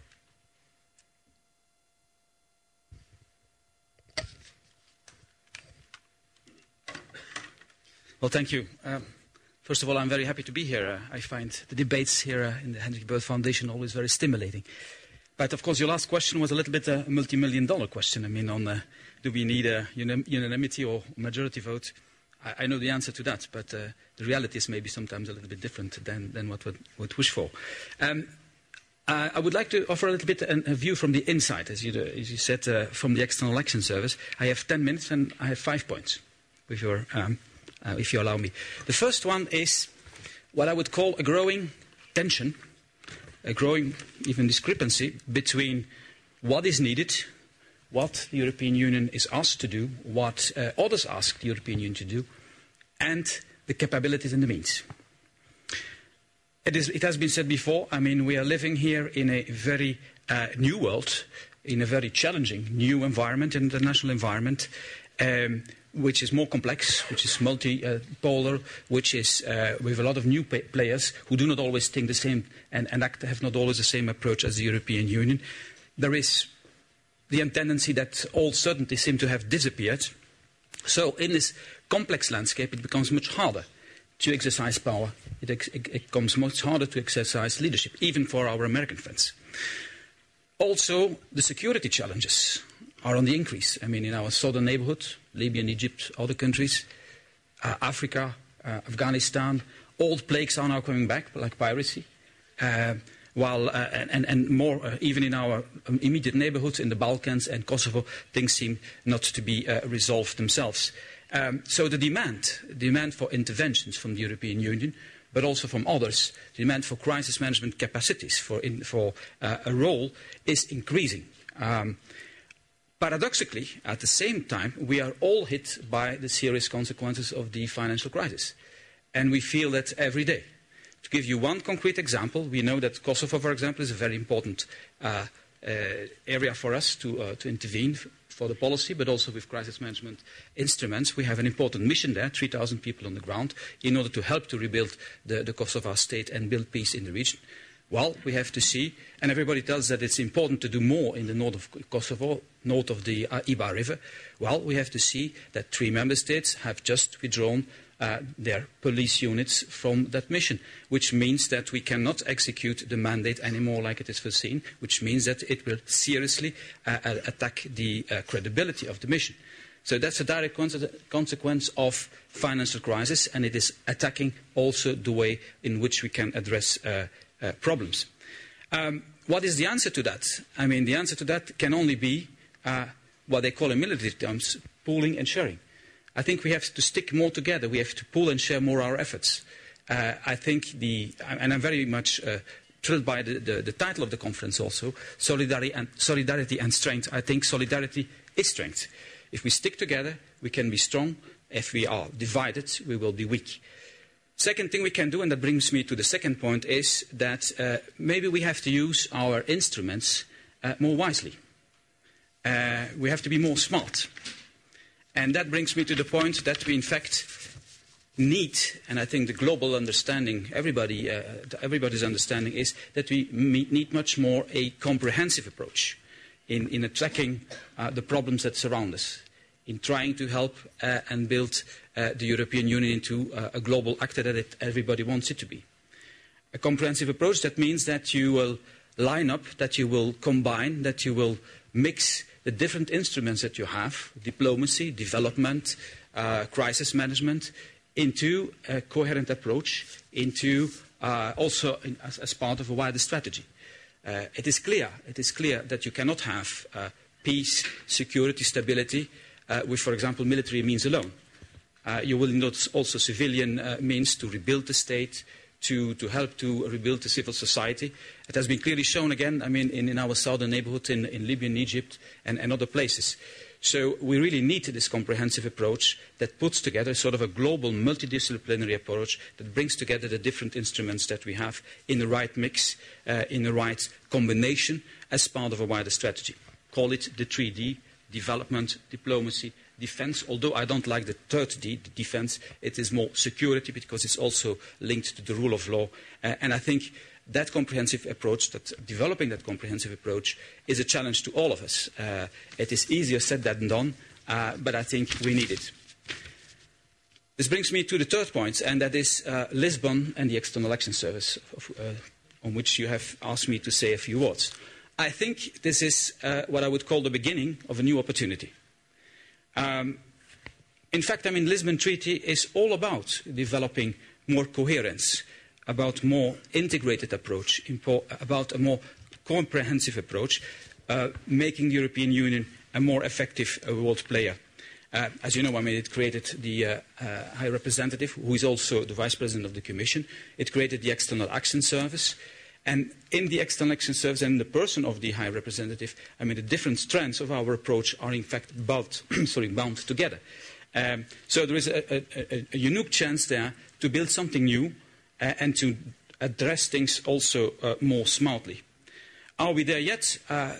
Well, thank you. Uh, First of all, I'm very happy to be here. Uh, I find the debates here uh, in the Hendrik Byrd Foundation always very stimulating. But of course, your last question was a little bit uh, a multi-million dollar question. I mean, on uh, do we need a unim unanimity or majority vote? I, I know the answer to that, but uh, the reality is maybe sometimes a little bit different than, than what we would wish for. Um, uh, I would like to offer a little bit a, a view from the inside, as you, uh, as you said, uh, from the External Action Service. I have ten minutes and I have five points, with your um, Uh, if you allow me. The first one is what I would call a growing tension, a growing even discrepancy between what is needed, what the European Union is asked to do, what uh, others ask the European Union to do, and the capabilities and the means. It, is, it has been said before, I mean, we are living here in a very uh, new world, in a very challenging new environment, international environment, um, which is more complex, which is multipolar, which is uh, with a lot of new players who do not always think the same and, and act, have not always the same approach as the European Union. There is the tendency that all certainties seem to have disappeared. So in this complex landscape, it becomes much harder to exercise power. It, ex it becomes much harder to exercise leadership, even for our American friends. Also, the security challenges are on the increase. I mean, in our southern neighborhood, Libya and Egypt, other countries, uh, Africa, uh, Afghanistan, old plagues are now coming back, like piracy, uh, while, uh, and, and more, uh, even in our um, immediate neighborhoods, in the Balkans and Kosovo, things seem not to be uh, resolved themselves. Um, so the demand, demand for interventions from the European Union, but also from others, the demand for crisis management capacities, for, in, for uh, a role, is increasing. Um, Paradoxically, at the same time, we are all hit by the serious consequences of the financial crisis. And we feel that every day. To give you one concrete example, we know that Kosovo, for example, is a very important uh, uh, area for us to, uh, to intervene for the policy, but also with crisis management instruments. We have an important mission there, three thousand people on the ground, in order to help to rebuild the, the Kosovo state and build peace in the region. Well, we have to see, and everybody tells that it's important to do more in the north of Kosovo, north of the uh, Ibar River. Well, we have to see that three member states have just withdrawn uh, their police units from that mission, which means that we cannot execute the mandate anymore like it is foreseen, which means that it will seriously uh, attack the uh, credibility of the mission. So that's a direct consequence of financial crisis, and it is attacking also the way in which we can address uh, uh, problems. Um, what is the answer to that? I mean, the answer to that can only be uh, what they call in military terms, pooling and sharing. I think we have to stick more together. We have to pool and share more our efforts. Uh, I think the, and I'm very much uh, thrilled by the, the, the title of the conference also, Solidarity and, Solidarity and Strength. I think solidarity is strength. If we stick together, we can be strong. If we are divided, we will be weak. Second thing we can do, and that brings me to the second point, is that uh, maybe we have to use our instruments uh, more wisely. Uh, we have to be more smart. And that brings me to the point that we, in fact, need, and I think the global understanding, everybody, uh, everybody's understanding is that we need much more a comprehensive approach in, in attacking uh, the problems that surround us, in trying to help uh, and build uh, the European Union into uh, a global actor that it, everybody wants it to be. A comprehensive approach, that means that you will line up, that you will combine, that you will mix the different instruments that you have, diplomacy, development, uh, crisis management, into a coherent approach, into uh, also in, as, as part of a wider strategy. Uh, it is clear, it is clear that you cannot have uh, peace, security, stability uh, with, for example, military means alone. Uh, you will need also civilian uh, means to rebuild the state, to, to help to rebuild the civil society. It has been clearly shown again, I mean, in, in our southern neighborhood, in, in Libya and Egypt and, and other places. So we really need this comprehensive approach that puts together sort of a global multidisciplinary approach that brings together the different instruments that we have in the right mix, uh, in the right combination as part of a wider strategy. Call it the three D, development, diplomacy, defense, although I don't like the third D, the defense. It is more security because it's also linked to the rule of law. Uh, and I think that comprehensive approach, that developing that comprehensive approach, is a challenge to all of us. Uh, it is easier said than done, uh, but I think we need it. This brings me to the third point, and that is uh, Lisbon and the External Action Service, uh, on which you have asked me to say a few words. I think this is uh, what I would call the beginning of a new opportunity. Um, in fact, I mean, the Lisbon Treaty is all about developing more coherence, about more integrated approach, about a more comprehensive approach, uh, making the European Union a more effective uh, world player. Uh, as you know, I mean, it created the uh, uh, High Representative, who is also the Vice President of the Commission. It created the External Action Service. And in the External Action Service and the person of the High Representative, I mean, the different strands of our approach are in fact bound, sorry, bound together. Um, so there is a, a, a unique chance there to build something new uh, and to address things also uh, more smartly. Are we there yet? Uh,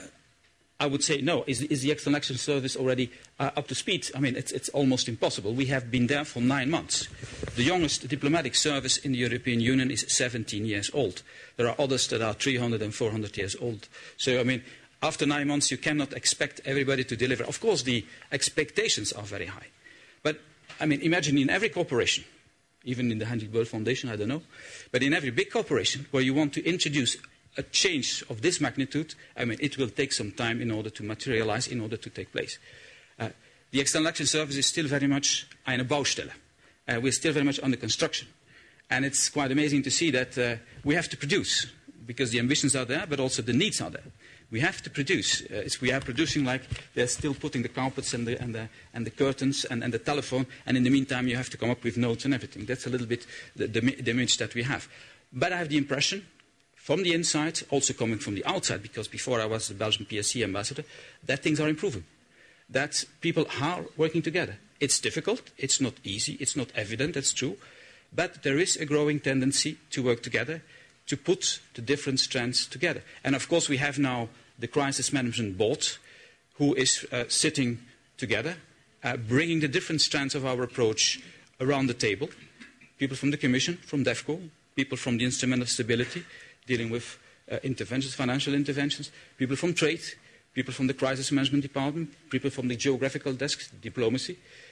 I would say no. Is, is the External Action Service already uh, up to speed? I mean, it's, it's almost impossible. We have been there for nine months. The youngest diplomatic service in the European Union is seventeen years old. There are others that are three hundred and four hundred years old. So, I mean, after nine months, you cannot expect everybody to deliver. Of course, the expectations are very high. But, I mean, imagine in every corporation, even in the Heinrich Böll Foundation, I don't know, but in every big corporation where you want to introduce a change of this magnitude, I mean, it will take some time in order to materialize, in order to take place. Uh, the External Action Service is still very much eine Baustelle. Uh, we're still very much under construction. And it's quite amazing to see that uh, we have to produce, because the ambitions are there, but also the needs are there. We have to produce. Uh, it's, we are producing like they're still putting the carpets and the, and the, and the curtains and, and the telephone, and in the meantime you have to come up with notes and everything. That's a little bit the, the, the image that we have. But I have the impression, from the inside, also coming from the outside, because before I was the Belgian P S C ambassador, that things are improving. That people are working together. It's difficult, it's not easy, it's not evident, that's true, but there is a growing tendency to work together, to put the different strands together. And of course we have now the Crisis Management Board, who is uh, sitting together, uh, bringing the different strands of our approach around the table. People from the Commission, from DEFCO, people from the Instrument of Stability, dealing with uh, interventions, financial interventions, people from trade, people from the Crisis Management Department, people from the geographical desk, diplomacy.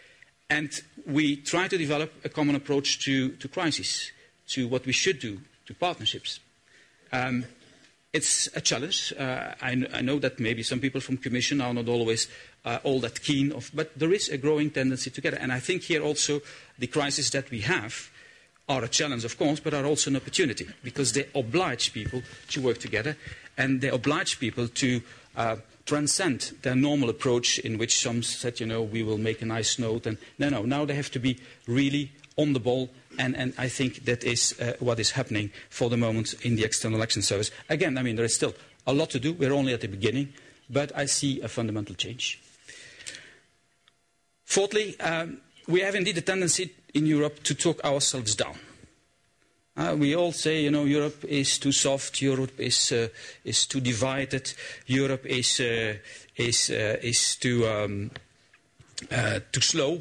And we try to develop a common approach to, to crisis, to what we should do, to partnerships. Um, it's a challenge. Uh, I, I know that maybe some people from Commission are not always uh, all that keen, of, but there is a growing tendency together. And I think here also the crises that we have are a challenge, of course, but are also an opportunity, because they oblige people to work together, and they oblige people to uh, transcend their normal approach in which some said, you know, we will make a nice note. And no, no, now they have to be really on the ball, and, and I think that is uh, what is happening for the moment in the External Action Service. Again, I mean, there is still a lot to do. We're only at the beginning, but I see a fundamental change. Fourthly, um, we have indeed a tendency in Europe to talk ourselves down. Uh, we all say, you know, Europe is too soft, Europe is, uh, is too divided, Europe is, uh, is, uh, is too, um, uh, too slow.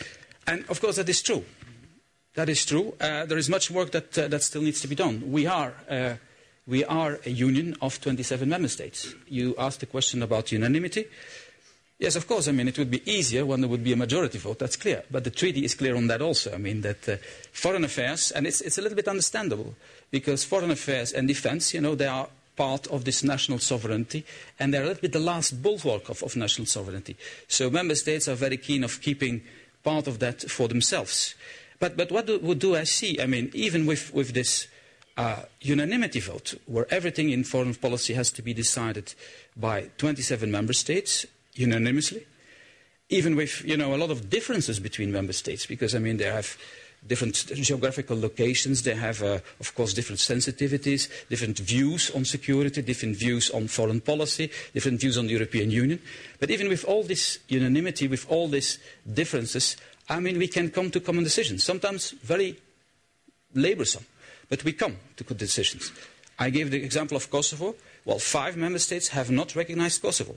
And of course that is true. That is true. Uh, there is much work that, uh, that still needs to be done. We are, uh, we are a union of twenty-seven member states. You asked the question about unanimity. Yes, of course. I mean, it would be easier when there would be a majority vote, that's clear. But the treaty is clear on that also. I mean, that uh, foreign affairs, and it's, it's a little bit understandable, because foreign affairs and defense, you know, they are part of this national sovereignty, and they're a little bit the last bulwark of, of national sovereignty. So member states are very keen of keeping part of that for themselves. But, but what, do, what do I see? I mean, even with, with this uh, unanimity vote, where everything in foreign policy has to be decided by twenty-seven member states, unanimously, even with, you know, a lot of differences between member states, because, I mean, they have different geographical locations, they have, uh, of course, different sensitivities, different views on security, different views on foreign policy, different views on the European Union. But even with all this unanimity, with all these differences, I mean, we can come to common decisions, sometimes very laborsome, but we come to good decisions. I gave the example of Kosovo. Well, five member states have not recognized Kosovo.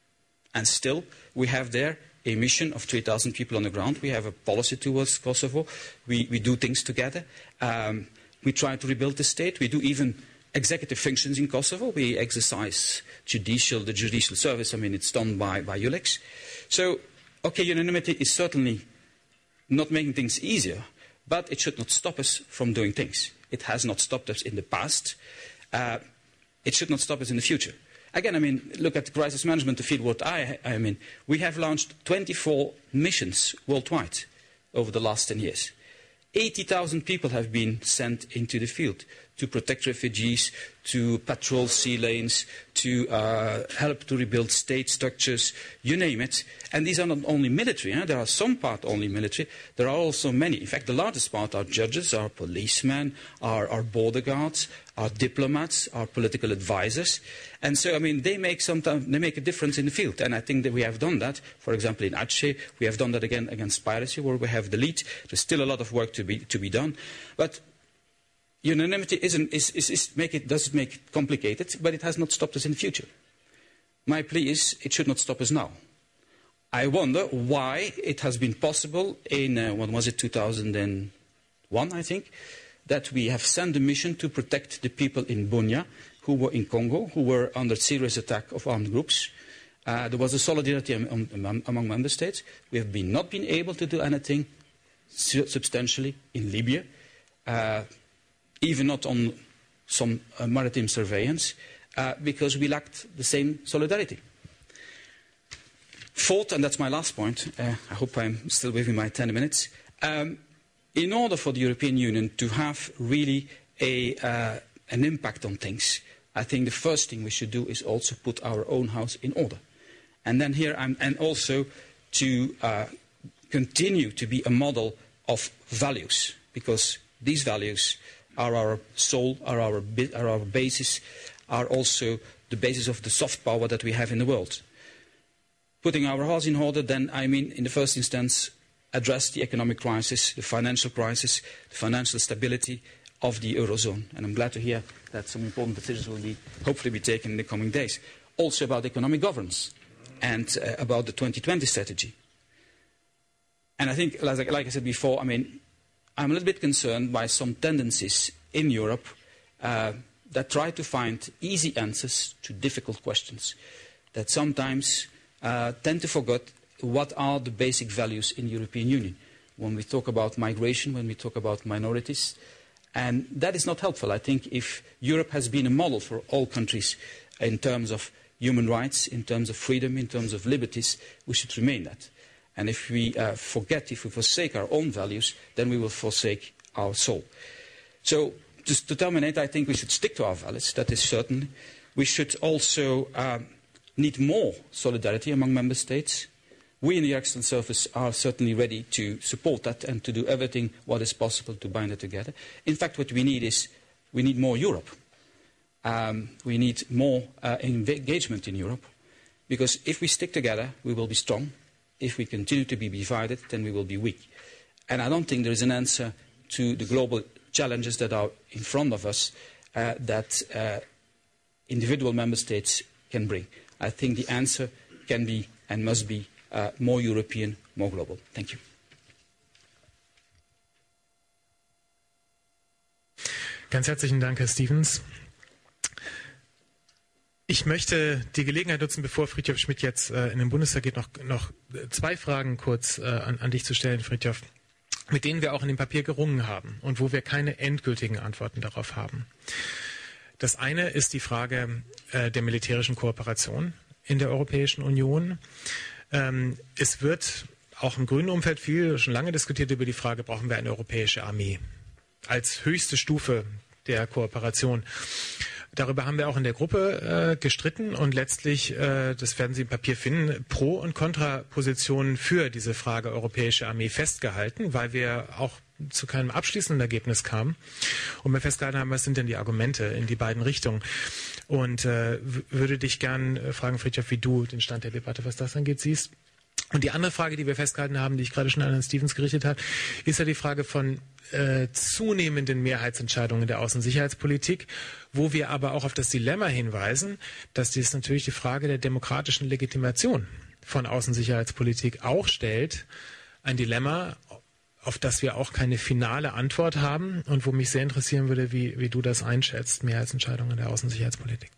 And still, we have there a mission of three thousand people on the ground. We have a policy towards Kosovo. We, we do things together. Um, we try to rebuild the state. We do even executive functions in Kosovo. We exercise judicial, the judicial service. I mean, it's done by, by U L E X. So, okay, unanimity is certainly not making things easier, but it should not stop us from doing things. It has not stopped us in the past. Uh, it should not stop us in the future. Again, I mean, look at crisis management, the field what I, I mean. We have launched twenty-four missions worldwide over the last ten years. eighty thousand people have been sent into the field to protect refugees, to patrol sea lanes, to uh, help to rebuild state structures, you name it. And these are not only military. Eh? There are some part only military. There are also many. In fact, the largest part are judges, are policemen, are, are border guards, are diplomats, are political advisors. And so, I mean, they make, sometimes, they make a difference in the field. And I think that we have done that. For example, in Aceh, we have done that again against piracy, where we have the lead. There's still a lot of work to be, to be done. But unanimity isn't, is, is, is make it, does make it complicated, but it has not stopped us in the future. My plea is, it should not stop us now. I wonder why it has been possible in, uh, what was it, two thousand one, I think, that we have sent a mission to protect the people in Bunia, who were in Congo, who were under serious attack of armed groups. Uh, there was a solidarity am am among member states. We have been not been able to do anything su substantially in Libya, uh, even not on some uh, maritime surveillance, uh, because we lacked the same solidarity. Fourth, and that's my last point, uh, I hope I'm still within my ten minutes, um, in order for the European Union to have really a, uh, an impact on things, I think the first thing we should do is also put our own house in order. And then here, I'm, and also to uh, continue to be a model of values, because these values are our soul, are our, are our basis, are also the basis of the soft power that we have in the world. Putting our house in order, then, I mean, in the first instance, address the economic crisis, the financial crisis, the financial stability of the Eurozone. And I'm glad to hear that some important decisions will be, hopefully be taken in the coming days. Also about economic governance and uh, about the twenty twenty strategy. And I think, like, like I said before, I mean, I'm a little bit concerned by some tendencies in Europe uh, that try to find easy answers to difficult questions, that sometimes uh, tend to forget what are the basic values in the European Union when we talk about migration, when we talk about minorities. And that is not helpful. I think if Europe has been a model for all countries in terms of human rights, in terms of freedom, in terms of liberties, we should remain that. And if we uh, forget, if we forsake our own values, then we will forsake our soul. So, just to terminate, I think we should stick to our values, that is certain. We should also uh, need more solidarity among member states. We in the External Service are certainly ready to support that and to do everything what is possible to bind it together. In fact, what we need is, we need more Europe. Um, we need more uh, engagement in Europe, because if we stick together, we will be strong. If we continue to be divided, then we will be weak. And I don't think there is an answer to the global challenges that are in front of us uh, that uh, individual member states can bring. I think the answer can be and must be uh, more European, more global. Thank you. Ganz herzlichen Dank, Herr Stevens. Ich möchte die Gelegenheit nutzen, bevor Fridtjof Schmidt jetzt äh, in den Bundestag geht, noch, noch zwei Fragen kurz äh, an, an dich zu stellen, Fridtjof, mit denen wir auch in dem Papier gerungen haben und wo wir keine endgültigen Antworten darauf haben. Das eine ist die Frage äh, der militärischen Kooperation in der Europäischen Union. Ähm, es wird auch im grünen Umfeld viel, schon lange diskutiert über die Frage, brauchen wir eine europäische Armee als höchste Stufe der Kooperation. Darüber haben wir auch in der Gruppe äh, gestritten und letztlich, äh, das werden Sie im Papier finden, Pro- und Kontrapositionen für diese Frage europäische Armee festgehalten, weil wir auch zu keinem abschließenden Ergebnis kamen und wir festgehalten haben, was sind denn die Argumente in die beiden Richtungen. Und äh, würde dich gern äh, fragen, Fridtjof, wie du den Stand der Debatte, was das angeht, siehst. Und die andere Frage, die wir festgehalten haben, die ich gerade schon an Herrn Stevens gerichtet habe, ist ja die Frage von äh, zunehmenden Mehrheitsentscheidungen der Außensicherheitspolitik, wo wir aber auch auf das Dilemma hinweisen, dass dies natürlich die Frage der demokratischen Legitimation von Außensicherheitspolitik auch stellt. Ein Dilemma, auf das wir auch keine finale Antwort haben und wo mich sehr interessieren würde, wie, wie du das einschätzt, Mehrheitsentscheidungen der Außensicherheitspolitik.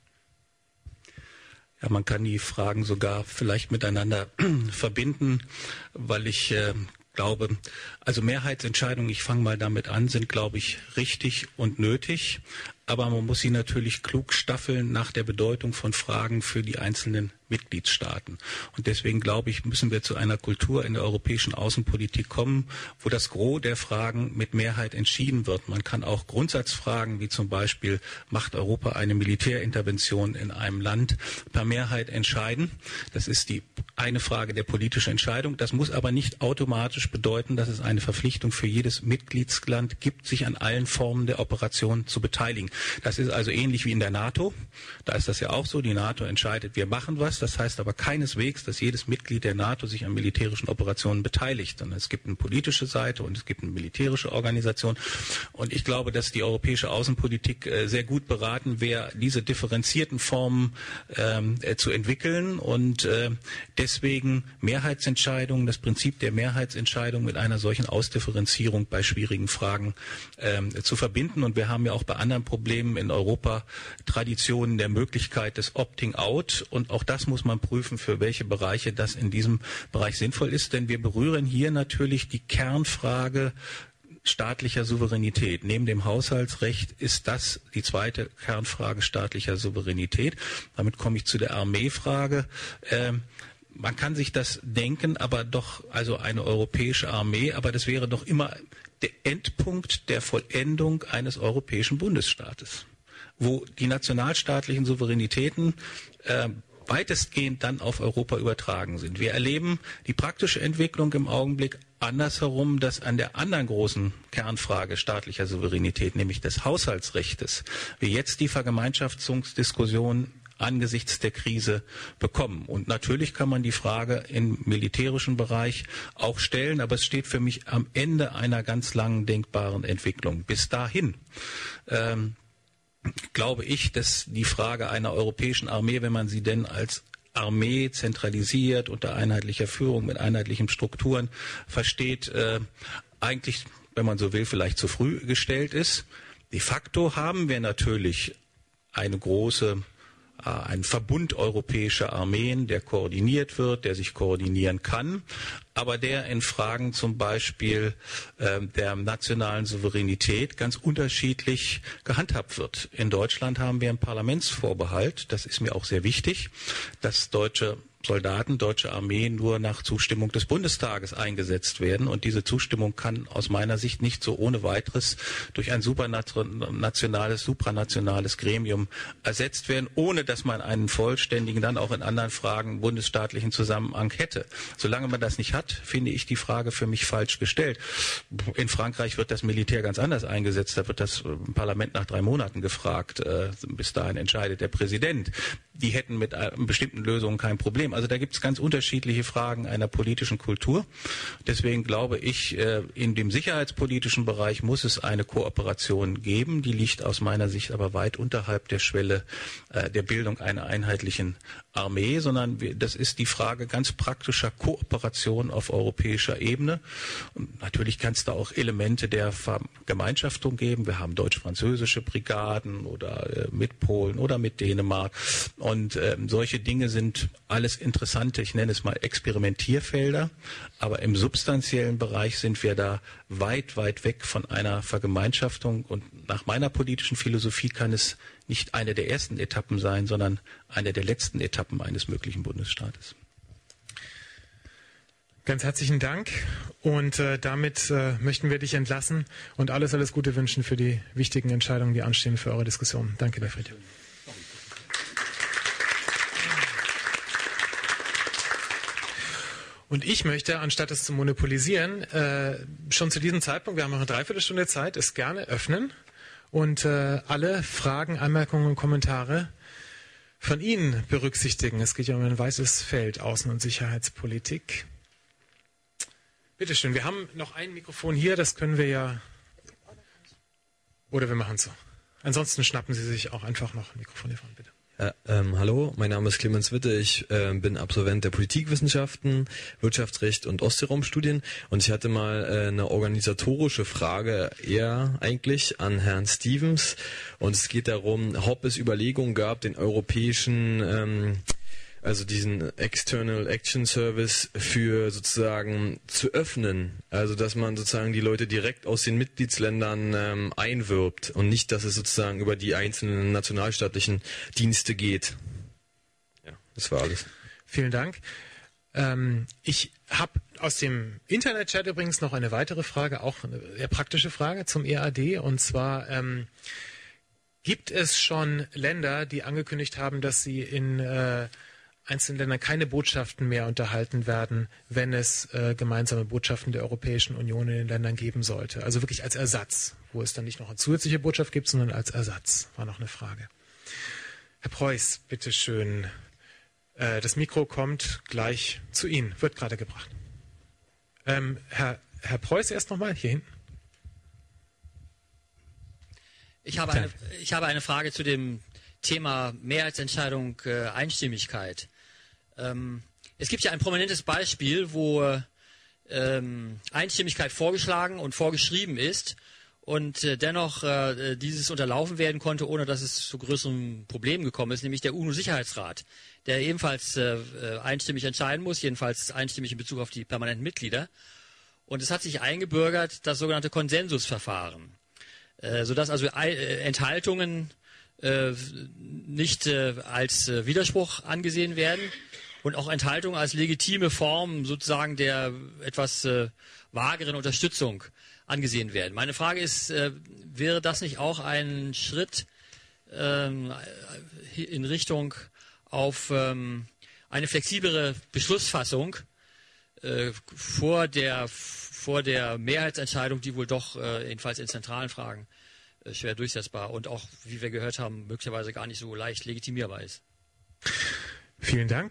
Ja, man kann die Fragen sogar vielleicht miteinander verbinden, weil ich äh, glaube, also Mehrheitsentscheidungen, ich fange mal damit an, sind, glaube ich, richtig und nötig. Aber man muss sie natürlich klug staffeln nach der Bedeutung von Fragen für die einzelnen Mitgliedstaaten. Und deswegen, glaube ich, müssen wir zu einer Kultur in der europäischen Außenpolitik kommen, wo das Gros der Fragen mit Mehrheit entschieden wird. Man kann auch Grundsatzfragen, wie zum Beispiel, macht Europa eine Militärintervention in einem Land, per Mehrheit entscheiden. Das ist die eine Frage der politischen Entscheidung. Das muss aber nicht automatisch bedeuten, dass es eine Verpflichtung für jedes Mitgliedsland gibt, sich an allen Formen der Operation zu beteiligen. Das ist also ähnlich wie in der NATO. Da ist das ja auch so. Die NATO entscheidet, wir machen was. Das heißt aber keineswegs, dass jedes Mitglied der NATO sich an militärischen Operationen beteiligt. Und es gibt eine politische Seite und es gibt eine militärische Organisation. Und ich glaube, dass die europäische Außenpolitik äh, sehr gut beraten wäre, diese differenzierten Formen ähm, äh, zu entwickeln. Und äh, deswegen Mehrheitsentscheidungen, das Prinzip der Mehrheitsentscheidung mit einer solchen Ausdifferenzierung bei schwierigen Fragen ähm, zu verbinden. Und wir haben ja auch bei anderen Problemen in Europa Traditionen der Möglichkeit des Opting-out. Und auch das muss man prüfen, für welche Bereiche das in diesem Bereich sinnvoll ist. Denn wir berühren hier natürlich die Kernfrage staatlicher Souveränität. Neben dem Haushaltsrecht ist das die zweite Kernfrage staatlicher Souveränität. Damit komme ich zu der Armeefrage. Ähm, man kann sich das denken, aber doch, also eine europäische Armee, aber das wäre doch immer der Endpunkt der Vollendung eines europäischen Bundesstaates, wo die nationalstaatlichen Souveränitäten äh, weitestgehend dann auf Europa übertragen sind. Wir erleben die praktische Entwicklung im Augenblick andersherum, dass an der anderen großen Kernfrage staatlicher Souveränität, nämlich des Haushaltsrechtes, wir jetzt die Vergemeinschaftungsdiskussion angesichts der Krise bekommen. Und natürlich kann man die Frage im militärischen Bereich auch stellen, aber es steht für mich am Ende einer ganz langen denkbaren Entwicklung. Bis dahin ähm, glaube ich, dass die Frage einer europäischen Armee, wenn man sie denn als Armee zentralisiert unter einheitlicher Führung mit einheitlichen Strukturen versteht, äh, eigentlich, wenn man so will, vielleicht zu früh gestellt ist. De facto haben wir natürlich eine große ein Verbund europäischer Armeen, der koordiniert wird, der sich koordinieren kann, aber der in Fragen zum Beispiel äh, der nationalen Souveränität ganz unterschiedlich gehandhabt wird. In Deutschland haben wir einen Parlamentsvorbehalt, das ist mir auch sehr wichtig, dass deutsche Soldaten, deutsche Armee nur nach Zustimmung des Bundestages eingesetzt werden. Und diese Zustimmung kann aus meiner Sicht nicht so ohne weiteres durch ein supranationales, supranationales Gremium ersetzt werden, ohne dass man einen vollständigen, dann auch in anderen Fragen bundesstaatlichen Zusammenhang hätte. Solange man das nicht hat, finde ich die Frage für mich falsch gestellt. In Frankreich wird das Militär ganz anders eingesetzt. Da wird das Parlament nach drei Monaten gefragt. Bis dahin entscheidet der Präsident. Die hätten mit bestimmten Lösungen kein Problem. Also da gibt es ganz unterschiedliche Fragen einer politischen Kultur. Deswegen glaube ich, in dem sicherheitspolitischen Bereich muss es eine Kooperation geben. Die liegt aus meiner Sicht aber weit unterhalb der Schwelle der Bildung einer einheitlichen Armee, sondern das ist die Frage ganz praktischer Kooperation auf europäischer Ebene. Und natürlich kann es da auch Elemente der Vergemeinschaftung geben. Wir haben deutsch-französische Brigaden oder äh, mit Polen oder mit Dänemark. Und ähm, solche Dinge sind alles interessante, ich nenne es mal Experimentierfelder. Aber im substanziellen Bereich sind wir da weit, weit weg von einer Vergemeinschaftung. Und nach meiner politischen Philosophie kann es nicht eine der ersten Etappen sein, sondern eine der letzten Etappen eines möglichen Bundesstaates. Ganz herzlichen Dank und äh, damit äh, möchten wir dich entlassen und alles, alles Gute wünschen für die wichtigen Entscheidungen, die anstehen für eure Diskussion. Danke, Herr Friedrich. Und ich möchte, anstatt es zu monopolisieren, äh, schon zu diesem Zeitpunkt, wir haben noch eine Dreiviertelstunde Zeit, es gerne öffnen und äh, alle Fragen, Anmerkungen und Kommentare von Ihnen berücksichtigen. Es geht ja um ein weißes Feld, Außen- und Sicherheitspolitik. Bitte schön, wir haben noch ein Mikrofon hier, das können wir ja, oder wir machen es so. Ansonsten schnappen Sie sich auch einfach noch ein Mikrofon hiervon, bitte. Ja, ähm, hallo, mein Name ist Clemens Witte, ich äh, bin Absolvent der Politikwissenschaften, Wirtschaftsrecht und Ostseeraumstudien und ich hatte mal äh, eine organisatorische Frage eher eigentlich an Herrn Stevens und es geht darum, ob es Überlegungen gab, den europäischen ähm, also diesen External Action Service für sozusagen zu öffnen, also dass man sozusagen die Leute direkt aus den Mitgliedsländern ähm, einwirbt und nicht, dass es sozusagen über die einzelnen nationalstaatlichen Dienste geht. Ja, das war alles. Vielen Dank. Ähm, ich habe aus dem Internet-Chat übrigens noch eine weitere Frage, auch eine sehr praktische Frage zum E A D, und zwar ähm, gibt es schon Länder, die angekündigt haben, dass sie in äh, einzelnen Ländern keine Botschaften mehr unterhalten werden, wenn es äh, gemeinsame Botschaften der Europäischen Union in den Ländern geben sollte. Also wirklich als Ersatz, wo es dann nicht noch eine zusätzliche Botschaft gibt, sondern als Ersatz, war noch eine Frage. Herr Preuß, bitteschön. Äh, das Mikro kommt gleich zu Ihnen, wird gerade gebracht. Ähm, Herr, Herr Preuß erst nochmal, hier hinten. Ich habe, eine, ich habe eine Frage zu dem Thema Mehrheitsentscheidung, äh, Einstimmigkeit. Ähm, es gibt ja ein prominentes Beispiel, wo ähm, Einstimmigkeit vorgeschlagen und vorgeschrieben ist und äh, dennoch äh, dieses unterlaufen werden konnte, ohne dass es zu größeren Problemen gekommen ist, nämlich der UNO-Sicherheitsrat, der ebenfalls äh, einstimmig entscheiden muss, jedenfalls einstimmig in Bezug auf die permanenten Mitglieder. Und es hat sich eingebürgert, das sogenannte Konsensusverfahren, äh, sodass also äh, Enthaltungen äh, nicht äh, als äh, Widerspruch angesehen werden und auch Enthaltungen als legitime Form sozusagen der etwas äh, vageren Unterstützung angesehen werden. Meine Frage ist, äh, wäre das nicht auch ein Schritt ähm, in Richtung auf ähm, eine flexiblere Beschlussfassung äh, vor der, vor der Mehrheitsentscheidung, die wohl doch äh, jedenfalls in zentralen Fragen äh, schwer durchsetzbar und auch, wie wir gehört haben, möglicherweise gar nicht so leicht legitimierbar ist? Vielen Dank.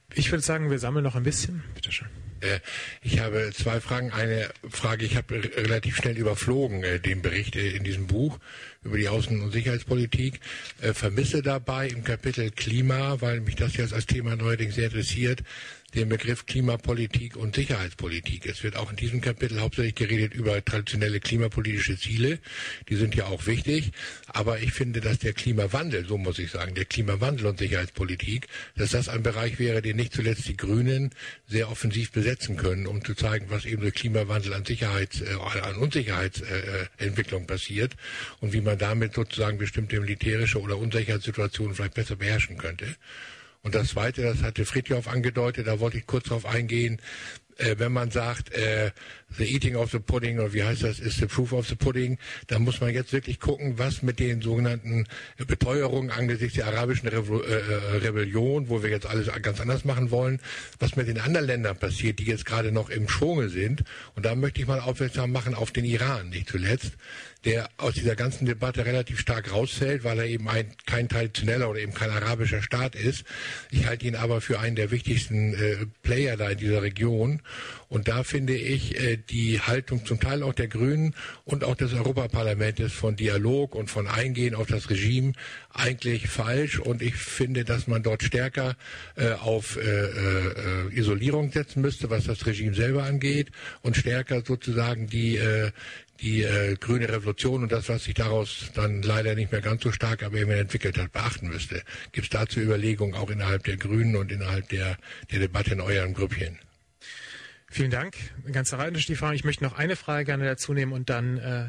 Ich würde sagen, wir sammeln noch ein bisschen. Bitte schön. Ich habe zwei Fragen. Eine Frage, ich habe relativ schnell überflogen äh, den Bericht äh, in diesem Buch über die Außen- und Sicherheitspolitik. Äh, vermisse dabei im Kapitel Klima, weil mich das jetzt als Thema neuerdings sehr interessiert, den Begriff Klimapolitik und Sicherheitspolitik. Es wird auch in diesem Kapitel hauptsächlich geredet über traditionelle klimapolitische Ziele. Die sind ja auch wichtig. Aber ich finde, dass der Klimawandel, so muss ich sagen, der Klimawandel und Sicherheitspolitik, dass das ein Bereich wäre, den nicht zuletzt die Grünen sehr offensiv besetzen können, um zu zeigen, was eben durch Klimawandel an Sicherheits-, äh, an Unsicherheitsentwicklung äh, passiert und wie man damit sozusagen bestimmte militärische oder Unsicherheitssituationen vielleicht besser beherrschen könnte. Und das Zweite, das hatte Fritjof angedeutet, da wollte ich kurz drauf eingehen, äh, wenn man sagt, äh, the eating of the pudding, oder wie heißt das, is the proof of the pudding, dann muss man jetzt wirklich gucken, was mit den sogenannten Beteuerungen angesichts der arabischen Revo- äh, Rebellion, wo wir jetzt alles ganz anders machen wollen, was mit den anderen Ländern passiert, die jetzt gerade noch im Schwunge sind. Und da möchte ich mal aufmerksam machen auf den Iran, nicht zuletzt, der aus dieser ganzen Debatte relativ stark rausfällt, weil er eben ein, kein traditioneller oder eben kein arabischer Staat ist. Ich halte ihn aber für einen der wichtigsten äh, Player da in dieser Region. Und da finde ich äh, die Haltung zum Teil auch der Grünen und auch des Europaparlamentes von Dialog und von Eingehen auf das Regime eigentlich falsch. Und ich finde, dass man dort stärker äh, auf äh, äh, Isolierung setzen müsste, was das Regime selber angeht, und stärker sozusagen die äh, die äh, grüne Revolution und das, was sich daraus dann leider nicht mehr ganz so stark, aber eben entwickelt hat, beachten müsste. Gibt es dazu Überlegungen auch innerhalb der Grünen und innerhalb der, der Debatte in eurem Grüppchen? Vielen Dank. Ganz reihenlich die Frage. Ich möchte noch eine Frage gerne dazu nehmen und dann, äh,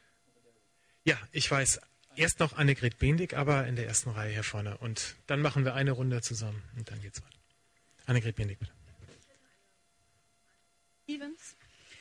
ja, ich weiß, erst noch Annegret Bendig, aber in der ersten Reihe hier vorne. Und dann machen wir eine Runde zusammen und dann geht's weiter. Annegret Bendig, bitte. Stevens.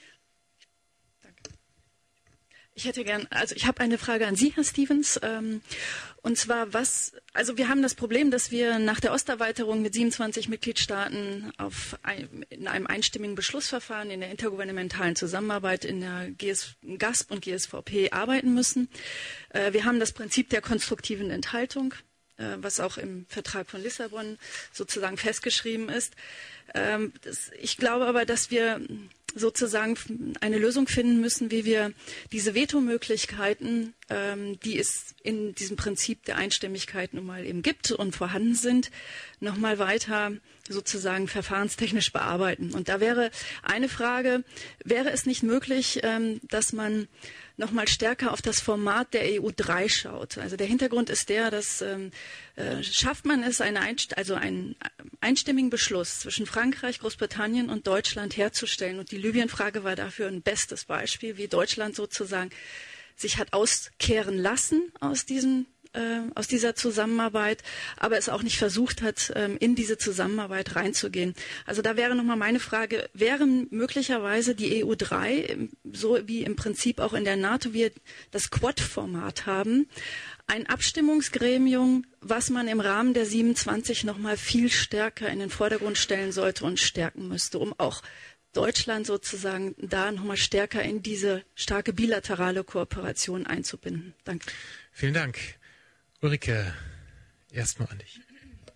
Ich hätte gern, also ich habe eine Frage an Sie, Herr Stevens. Ähm, und zwar, was, also wir haben das Problem, dass wir nach der Osterweiterung mit siebenundzwanzig Mitgliedstaaten auf ein, in einem einstimmigen Beschlussverfahren in der intergouvernementalen Zusammenarbeit in der G S, GASP und G S V P arbeiten müssen. Äh, wir haben das Prinzip der konstruktiven Enthaltung, äh, was auch im Vertrag von Lissabon sozusagen festgeschrieben ist. Ähm, das, ich glaube aber, dass wir sozusagen eine Lösung finden müssen, wie wir diese Vetomöglichkeiten, ähm, die es in diesem Prinzip der Einstimmigkeit nun mal eben gibt und vorhanden sind, nochmal weiter sozusagen verfahrenstechnisch bearbeiten. Und da wäre eine Frage, wäre es nicht möglich, ähm, dass man nochmal stärker auf das Format der E U drei schaut. Also der Hintergrund ist der, dass ähm, äh, schafft man es, eine Einst- also einen einstimmigen Beschluss zwischen Frankreich, Großbritannien und Deutschland herzustellen. Und die Libyen-Frage war dafür ein bestes Beispiel, wie Deutschland sozusagen sich hat auskehren lassen aus diesem aus dieser Zusammenarbeit, aber es auch nicht versucht hat, in diese Zusammenarbeit reinzugehen. Also da wäre nochmal meine Frage, wäre möglicherweise die E U drei, so wie im Prinzip auch in der NATO wir das Quad-Format haben, ein Abstimmungsgremium, was man im Rahmen der siebenundzwanzig nochmal viel stärker in den Vordergrund stellen sollte und stärken müsste, um auch Deutschland sozusagen da nochmal stärker in diese starke bilaterale Kooperation einzubinden. Danke. Vielen Dank. Ulrike, erstmal an dich.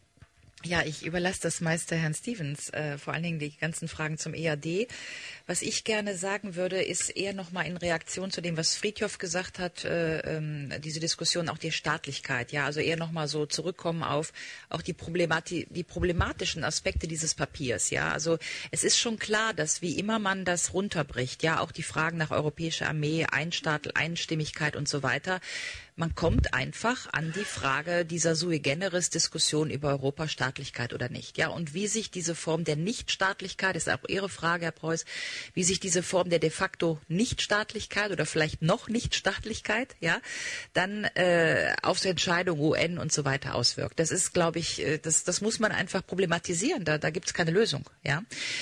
Ja, ich überlasse das meiste Herrn Stevens, äh, vor allen Dingen die ganzen Fragen zum E A D. Was ich gerne sagen würde, ist eher nochmal in Reaktion zu dem, was Fritjof gesagt hat, äh, ähm, diese Diskussion auch die Staatlichkeit. Ja, also eher nochmal so zurückkommen auf auch die, Problemati- die problematischen Aspekte dieses Papiers. Ja, also es ist schon klar, dass wie immer man das runterbricht, ja, auch die Fragen nach europäischer Armee, Einstaat, Einstimmigkeit und so weiter. Man kommt einfach an die Frage dieser sui generis Diskussion über Europastaatlichkeit oder nicht. Ja, und wie sich diese Form der Nichtstaatlichkeit, ist auch Ihre Frage, Herr Preuß, wie sich diese Form der de facto Nichtstaatlichkeit oder vielleicht noch Nichtstaatlichkeit, ja, dann äh, auf die Entscheidung U N und so weiter auswirkt. Das ist, glaube ich, das, das muss man einfach problematisieren. Da, da gibt es keine Lösung. Ja.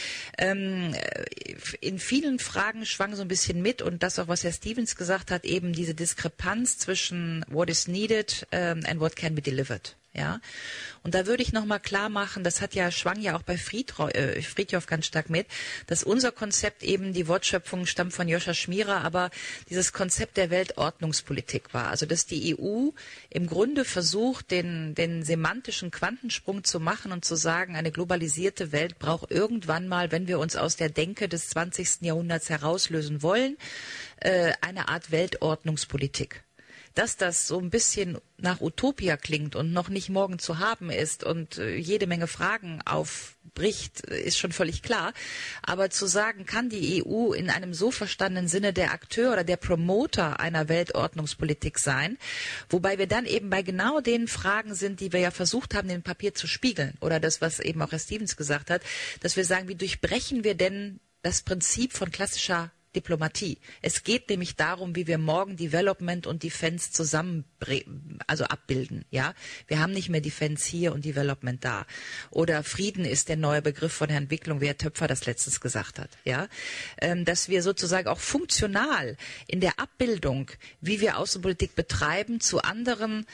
Ähm, in vielen Fragen schwang so ein bisschen mit und das auch, was Herr Stevens gesagt hat, eben diese Diskrepanz zwischen what is needed um, and what can be delivered. Ja, und da würde ich noch mal klar machen, das hat ja schwang ja auch bei Friedro, äh, Frithjof ganz stark mit, dass unser Konzept eben, die Wortschöpfung stammt von Joscha Schmierer, aber dieses Konzept der Weltordnungspolitik war. Also dass die E U im Grunde versucht, den, den semantischen Quantensprung zu machen und zu sagen, eine globalisierte Welt braucht irgendwann mal, wenn wir uns aus der Denke des zwanzigsten Jahrhunderts herauslösen wollen, äh, eine Art Weltordnungspolitik. Dass das so ein bisschen nach Utopia klingt und noch nicht morgen zu haben ist und äh, jede Menge Fragen aufbricht, ist schon völlig klar. Aber zu sagen, kann die E U in einem so verstandenen Sinne der Akteur oder der Promoter einer Weltordnungspolitik sein, wobei wir dann eben bei genau den Fragen sind, die wir ja versucht haben, im Papier zu spiegeln. Oder das, was eben auch Herr Stevens gesagt hat, dass wir sagen, wie durchbrechen wir denn das Prinzip von klassischer Diplomatie. Es geht nämlich darum, wie wir morgen Development und Defense zusammen, also abbilden. Ja, wir haben nicht mehr Defense hier und Development da. Oder Frieden ist der neue Begriff von Herrn Wicklung, wie Herr Töpfer das letztens gesagt hat. Ja, ähm, dass wir sozusagen auch funktional in der Abbildung, wie wir Außenpolitik betreiben, zu anderen,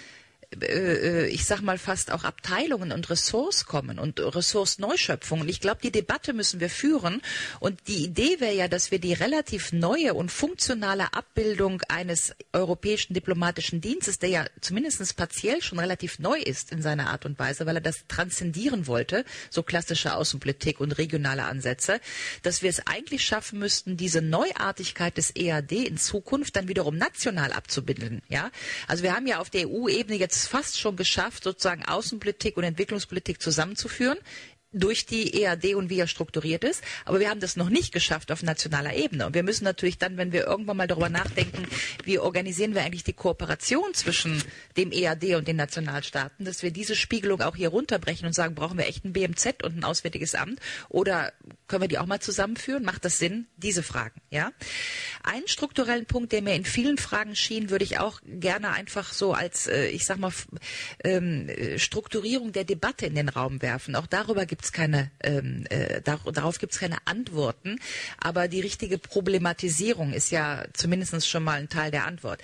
ich sag mal fast auch Abteilungen und Ressorts kommen und Ressourceneuschöpfung. Und ich glaube, die Debatte müssen wir führen. Und die Idee wäre ja, dass wir die relativ neue und funktionale Abbildung eines europäischen diplomatischen Dienstes, der ja zumindest partiell schon relativ neu ist in seiner Art und Weise, weil er das transzendieren wollte, so klassische Außenpolitik und regionale Ansätze, dass wir es eigentlich schaffen müssten, diese Neuartigkeit des E A D in Zukunft dann wiederum national abzubilden. Ja? Also wir haben ja auf der E U-Ebene jetzt fast schon geschafft, sozusagen Außenpolitik und Entwicklungspolitik zusammenzuführen durch die E A D und wie er strukturiert ist. Aber wir haben das noch nicht geschafft auf nationaler Ebene. Und wir müssen natürlich dann, wenn wir irgendwann mal darüber nachdenken, wie organisieren wir eigentlich die Kooperation zwischen dem E A D und den Nationalstaaten, dass wir diese Spiegelung auch hier runterbrechen und sagen, brauchen wir echt ein B M Z und ein Auswärtiges Amt? Oder können wir die auch mal zusammenführen? Macht das Sinn? Diese Fragen, ja? Einen strukturellen Punkt, der mir in vielen Fragen schien, würde ich auch gerne einfach so als, äh, ich sag mal, ähm, Strukturierung der Debatte in den Raum werfen. Auch darüber gibt es keine, ähm, äh, dar darauf gibt es keine Antworten, aber die richtige Problematisierung ist ja zumindest schon mal ein Teil der Antwort.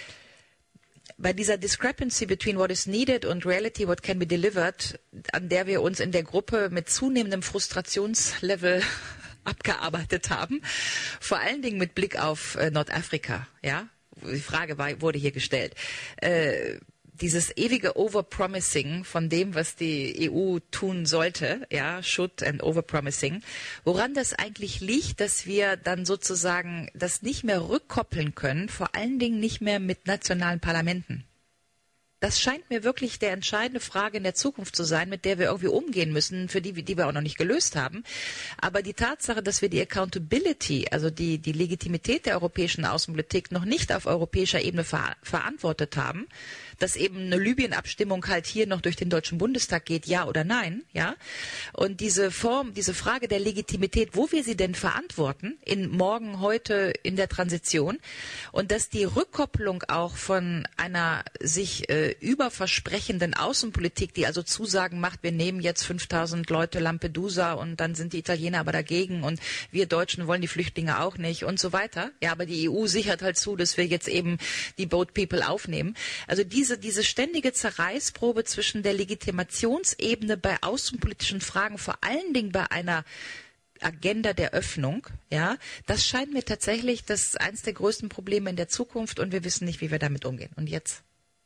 Bei dieser Discrepancy between what is needed und reality, what can be delivered, an der wir uns in der Gruppe mit zunehmendem Frustrationslevel abgearbeitet haben, vor allen Dingen mit Blick auf äh, Nordafrika, ja, die Frage war, wurde hier gestellt. Äh, Dieses ewige Overpromising von dem, was die E U tun sollte, ja, should and overpromising, woran das eigentlich liegt, dass wir dann sozusagen das nicht mehr rückkoppeln können, vor allen Dingen nicht mehr mit nationalen Parlamenten. Das scheint mir wirklich der entscheidende Frage in der Zukunft zu sein, mit der wir irgendwie umgehen müssen, für die, die wir auch noch nicht gelöst haben. Aber die Tatsache, dass wir die Accountability, also die, die Legitimität der europäischen Außenpolitik noch nicht auf europäischer Ebene ver verantwortet haben, dass eben eine Libyen-Abstimmung halt hier noch durch den Deutschen Bundestag geht, ja oder nein, ja. Und diese Form, diese Frage der Legitimität, wo wir sie denn verantworten, in morgen, heute, in der Transition, und dass die Rückkopplung auch von einer sich äh, überversprechenden Außenpolitik, die also Zusagen macht, wir nehmen jetzt fünftausend Leute Lampedusa und dann sind die Italiener aber dagegen und wir Deutschen wollen die Flüchtlinge auch nicht und so weiter. Ja, aber die E U sichert halt zu, dass wir jetzt eben die Boat People aufnehmen. Also diese Diese, diese ständige Zerreißprobe zwischen der Legitimationsebene bei außenpolitischen Fragen, vor allen Dingen bei einer Agenda der Öffnung, ja, das scheint mir tatsächlich das eines der größten Probleme in der Zukunft und wir wissen nicht, wie wir damit umgehen. Und jetzt?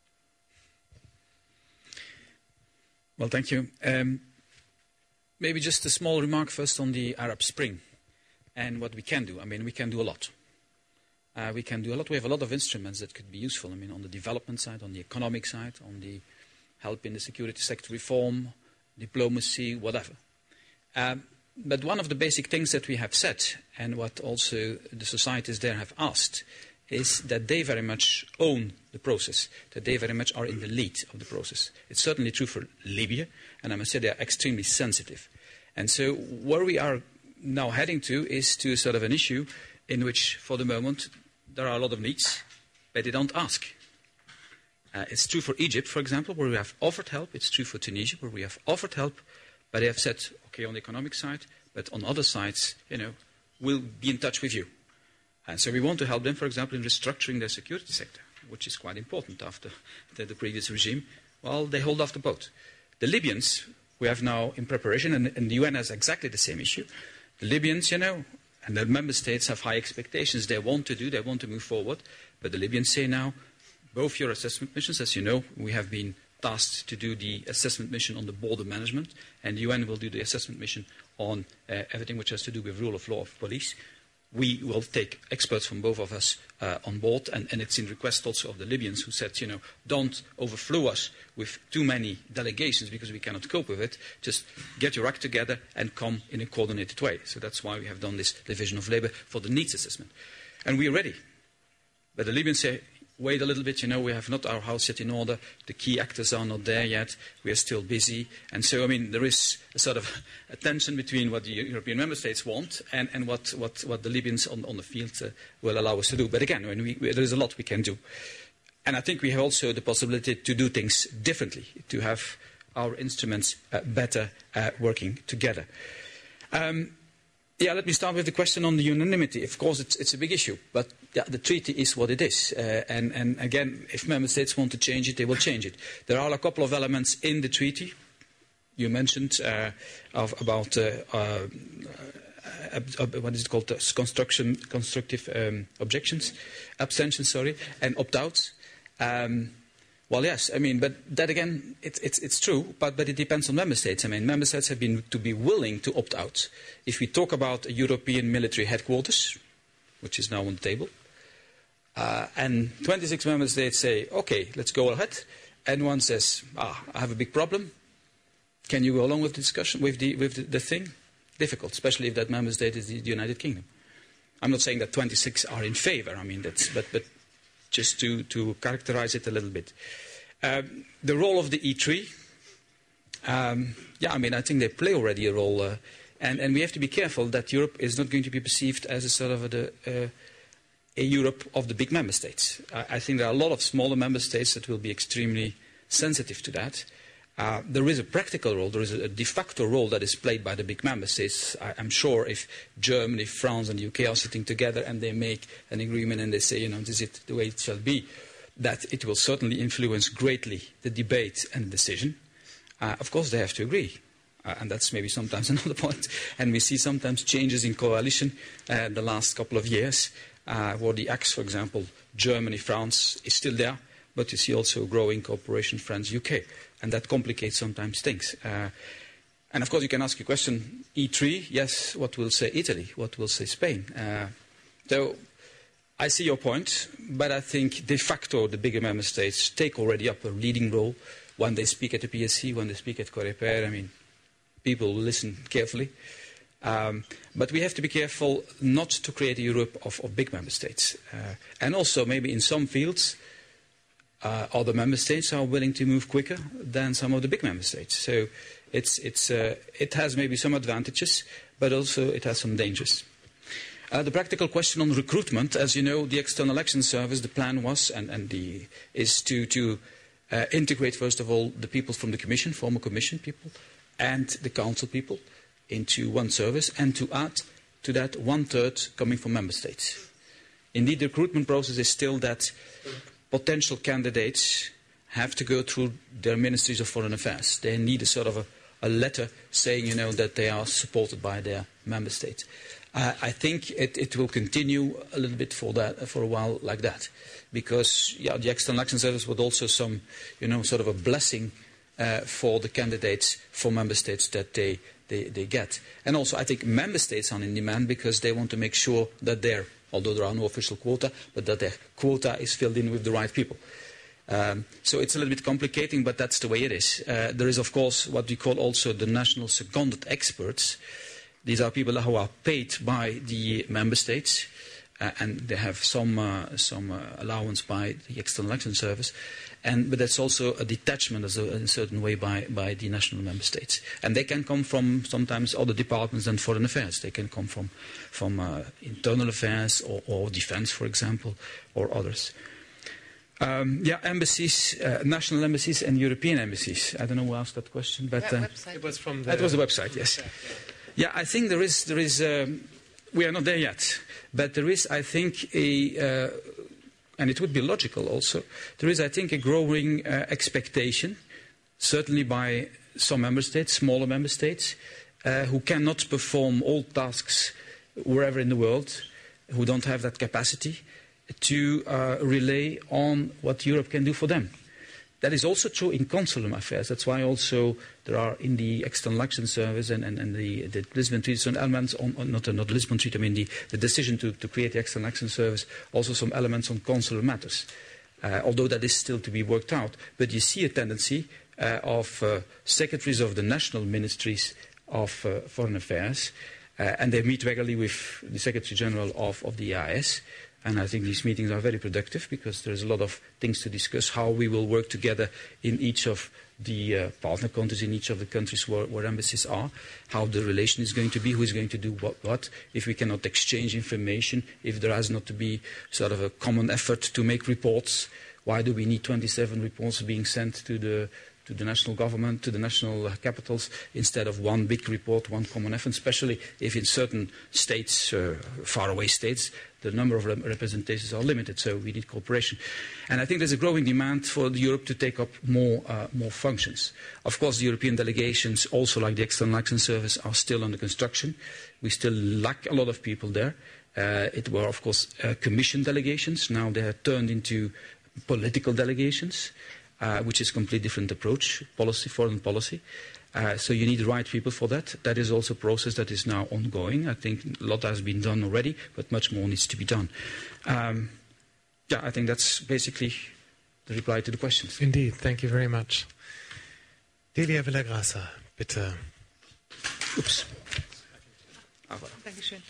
Well, thank you. Um, maybe just a small remark first on the Arab Spring and what we can do. I mean, we can do a lot. Uh, we can do a lot. We have a lot of instruments that could be useful. I mean, on the development side, on the economic side, on the help in the security sector reform, diplomacy, whatever. Um, but one of the basic things that we have said, and what also the societies there have asked, is that they very much own the process, that they very much are in the lead of the process. It's certainly true for Libya, and I must say they are extremely sensitive. And so where we are now heading to is to sort of an issue in which, for the moment, there are a lot of needs, but they don't ask. Uh, it's true for Egypt, for example, where we have offered help. It's true for Tunisia, where we have offered help, but they have said, okay, on the economic side, but on other sides, you know, we'll be in touch with you. And so we want to help them, for example, in restructuring their security sector, which is quite important after the, the previous regime, Well, they hold off the boat. The Libyans, we have now in preparation, and, and the U N has exactly the same issue. The Libyans, you know, and the member states have high expectations. They want to do, they want to move forward. But the Libyans say now, both your assessment missions, as you know, we have been tasked to do the assessment mission on the border management, and the U N will do the assessment mission on uh, everything which has to do with rule of law of police. We will take experts from both of us uh, on board, and, and it's in request also of the Libyans who said, you know, don't overflow us with too many delegations because we cannot cope with it. Just get your act together and come in a coordinated way. So that's why we have done this division of labour for the needs assessment. And we are ready. But the Libyans say, wait a little bit, you know, we have not our house yet in order. The key actors are not there yet. We are still busy. And so, I mean, there is a sort of a tension between what the European member states want and, and what, what, what the Libyans on, on the field uh, will allow us to do. But again, I mean, we, we, there is a lot we can do. And I think we have also the possibility to do things differently, to have our instruments uh, better uh, working together. Um, Yeah, let me start with the question on the unanimity. Of course, it's, it's a big issue, but yeah, the treaty is what it is. Uh, and, and again, if member states want to change it, they will change it. There are a couple of elements in the treaty. You mentioned uh, of, about, uh, uh, uh, uh, what is it called, uh, construction, constructive um, objections, abstentions, sorry, and opt-outs. Um, Well, yes, I mean, but that again, it, it's, it's true, but, but it depends on member states. I mean, member states have been to be willing to opt out. If we talk about a European military headquarters, which is now on the table, uh, and twenty-six member states say, okay, let's go ahead, and one says, ah, I have a big problem. Can you go along with the discussion, with the, with the, the thing? Difficult, especially if that member state is the, the United Kingdom. I'm not saying that twenty-six are in favor, I mean, that's, but, but just to, to characterize it a little bit. Um, the role of the E three, um, yeah, I mean, I think they play already a role, uh, and, and we have to be careful that Europe is not going to be perceived as a sort of a, uh, a Europe of the big member states. I, I think there are a lot of smaller member states that will be extremely sensitive to that. Uh, there is a practical role, there is a, a de facto role that is played by the big member states. I, I'm sure if Germany, France and the U K are sitting together and they make an agreement and they say, you know, this is the way it shall be, that it will certainly influence greatly the debate and the decision. Uh, of course, they have to agree. Uh, and that's maybe sometimes another point. And we see sometimes changes in coalition uh, the last couple of years, uh, where the axe, for example, Germany, France is still there, but you see also growing cooperation France, U K. And that complicates sometimes things. Uh, and of course, you can ask a question, E three, yes, what will say Italy? What will say Spain? Uh, so I see your point, but I think de facto the bigger member states take already up a leading role when they speak at the P S C, when they speak at Coreper. I mean, people will listen carefully. Um, but we have to be careful not to create a Europe of, of big member states. Uh, and also, maybe in some fields, Uh, other member states are willing to move quicker than some of the big member states. So it's, it's, uh, it has maybe some advantages, but also it has some dangers. Uh, the practical question on recruitment, as you know, the External Action Service, the plan was, and, and the, is to, to uh, integrate, first of all, the people from the Commission, former Commission people, and the Council people into one service, and to add to that one-third coming from member states. Indeed, the recruitment process is still that potential candidates have to go through their ministries of foreign affairs. They need a sort of a, a letter saying, you know, that they are supported by their member states. Uh, I think it, it will continue a little bit for that for a while like that, because yeah, the External Action Service would also some, you know, sort of a blessing uh, for the candidates for member states that they, they they get. And also, I think member states are in demand because they want to make sure that they're, although there are no official quota, but that their quota is filled in with the right people. Um, so it's a little bit complicating, but that's the way it is. Uh, there is, of course, what we call also the national seconded experts. These are people who are paid by the member states, uh, and they have some, uh, some uh, allowance by the External Action Service. And, but that's also a detachment as a, in a certain way by, by the national member states. And they can come from sometimes other departments than foreign affairs. They can come from, from uh, internal affairs or, or defense, for example, or others. Um, yeah, embassies, uh, national embassies and European embassies. I don't know who asked that question, but uh, it was from the that was the website. Yes. Yeah, I think there is. There is. Um, we are not there yet, but there is, I think, a. Uh, And it would be logical also. There is, I think, a growing uh, expectation certainly by some member states, smaller member states, uh, who cannot perform all tasks wherever in the world, who don't have that capacity to uh, rely on what Europe can do for them. That is also true in consular affairs. That's why also there are in the External Action Service and, and, and the, the Lisbon Treaty some elements on, on not, not the Lisbon Treaty, I mean the, the decision to, to create the External Action Service, also some elements on consular matters. Uh, although that is still to be worked out. But you see a tendency uh, of uh, secretaries of the national ministries of uh, foreign affairs, uh, and they meet regularly with the Secretary General of, of the E I S. And I think these meetings are very productive because there's a lot of things to discuss, how we will work together in each of the uh, partner countries, in each of the countries where, where embassies are, how the relation is going to be, who is going to do what, what, if we cannot exchange information, if there has not to be sort of a common effort to make reports. Why do we need twenty-seven reports being sent to the to the national government, to the national capitals, instead of one big report, one common effort, especially if in certain states, uh, faraway states, the number of rep representations are limited, so we need cooperation. And I think there's a growing demand for Europe to take up more, uh, more functions. Of course, the European delegations, also like the External Action Service, are still under construction. We still lack a lot of people there. Uh, it were, of course, uh, commission delegations. Now they are turned into political delegations. Uh, which is a completely different approach, policy, foreign policy. Uh, so you need the right people for that. That is also a process that is now ongoing. I think a lot has been done already, but much more needs to be done. Um, yeah, I think that's basically the reply to the questions. Indeed, thank you very much. Delia Villagrasa, bitte. Oops. Dankeschön.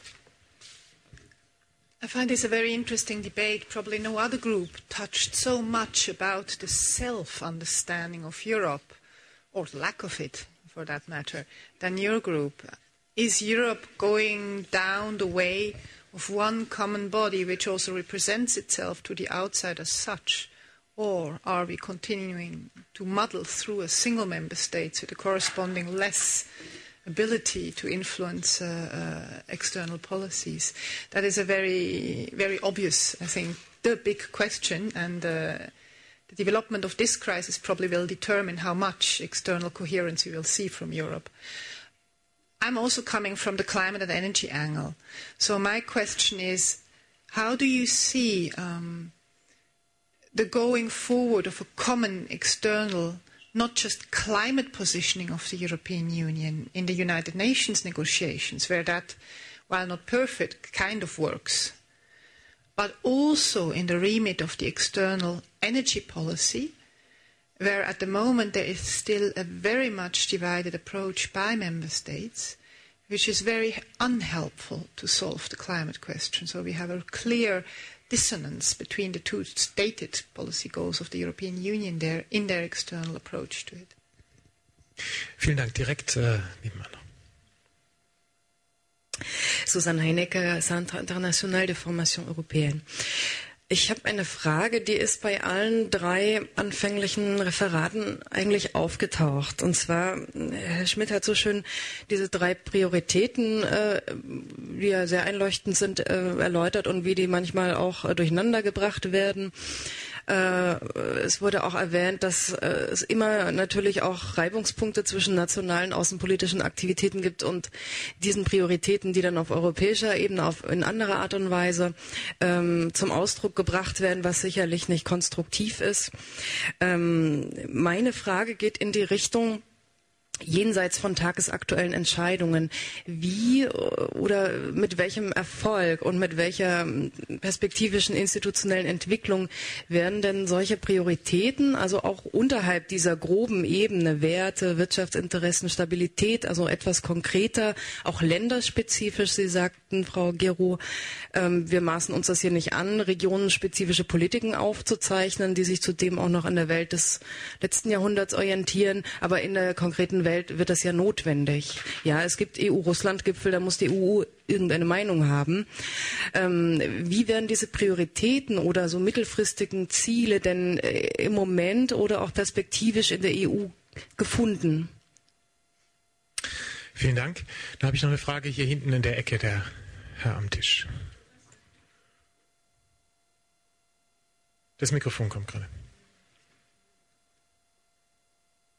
I find this a very interesting debate. Probably no other group touched so much about the self-understanding of Europe, or the lack of it, for that matter, than your group. Is Europe going down the way of one common body which also represents itself to the outside as such? Or are we continuing to muddle through a single member state with a corresponding less ability to influence uh, uh, external policies? That is a very, very obvious, I think, the big question, and uh, the development of this crisis probably will determine how much external coherence we will see from Europe. I'm also coming from the climate and energy angle. So my question is, how do you see um, the going forward of a common external, not just climate positioning of the European Union in the United Nations negotiations, where that, while not perfect, kind of works, but also in the remit of the external energy policy, where at the moment there is still a very much divided approach by member states, which is very unhelpful to solve the climate question. So we have a clear dissonance between the two stated policy goals of the European Union there in their external approach to it. Vielen Dank. Direkt äh, nebenan. Susanne Heinecker, Centre International de Formation Européenne. Ich habe eine Frage, die ist bei allen drei anfänglichen Referaten eigentlich aufgetaucht. Und zwar, Herr Schmidt hat so schön diese drei Prioritäten, äh, die ja sehr einleuchtend sind, äh, erläutert und wie die manchmal auch äh, durcheinander gebracht werden. Äh, es wurde auch erwähnt, dass äh, es immer natürlich auch Reibungspunkte zwischen nationalen außenpolitischen Aktivitäten gibt und diesen Prioritäten, die dann auf europäischer Ebene auf, in anderer Art und Weise ähm, zum Ausdruck gebracht werden, was sicherlich nicht konstruktiv ist. Ähm, meine Frage geht in die Richtung, jenseits von tagesaktuellen Entscheidungen, wie oder mit welchem Erfolg und mit welcher perspektivischen institutionellen Entwicklung werden denn solche Prioritäten, also auch unterhalb dieser groben Ebene, Werte, Wirtschaftsinteressen, Stabilität, also etwas konkreter, auch länderspezifisch, Sie sagten, Frau Guéraud, ähm, wir maßen uns das hier nicht an, regionenspezifische Politiken aufzuzeichnen, die sich zudem auch noch an der Welt des letzten Jahrhunderts orientieren, aber in der konkreten Welt wird das ja notwendig. Ja, es gibt E U-Russland-Gipfel, da muss die E U irgendeine Meinung haben. Ähm, wie werden diese Prioritäten oder so mittelfristigen Ziele denn äh, im Moment oder auch perspektivisch in der E U gefunden? Vielen Dank. Da habe ich noch eine Frage hier hinten in der Ecke, der Herr am Tisch. Das Mikrofon kommt gerade.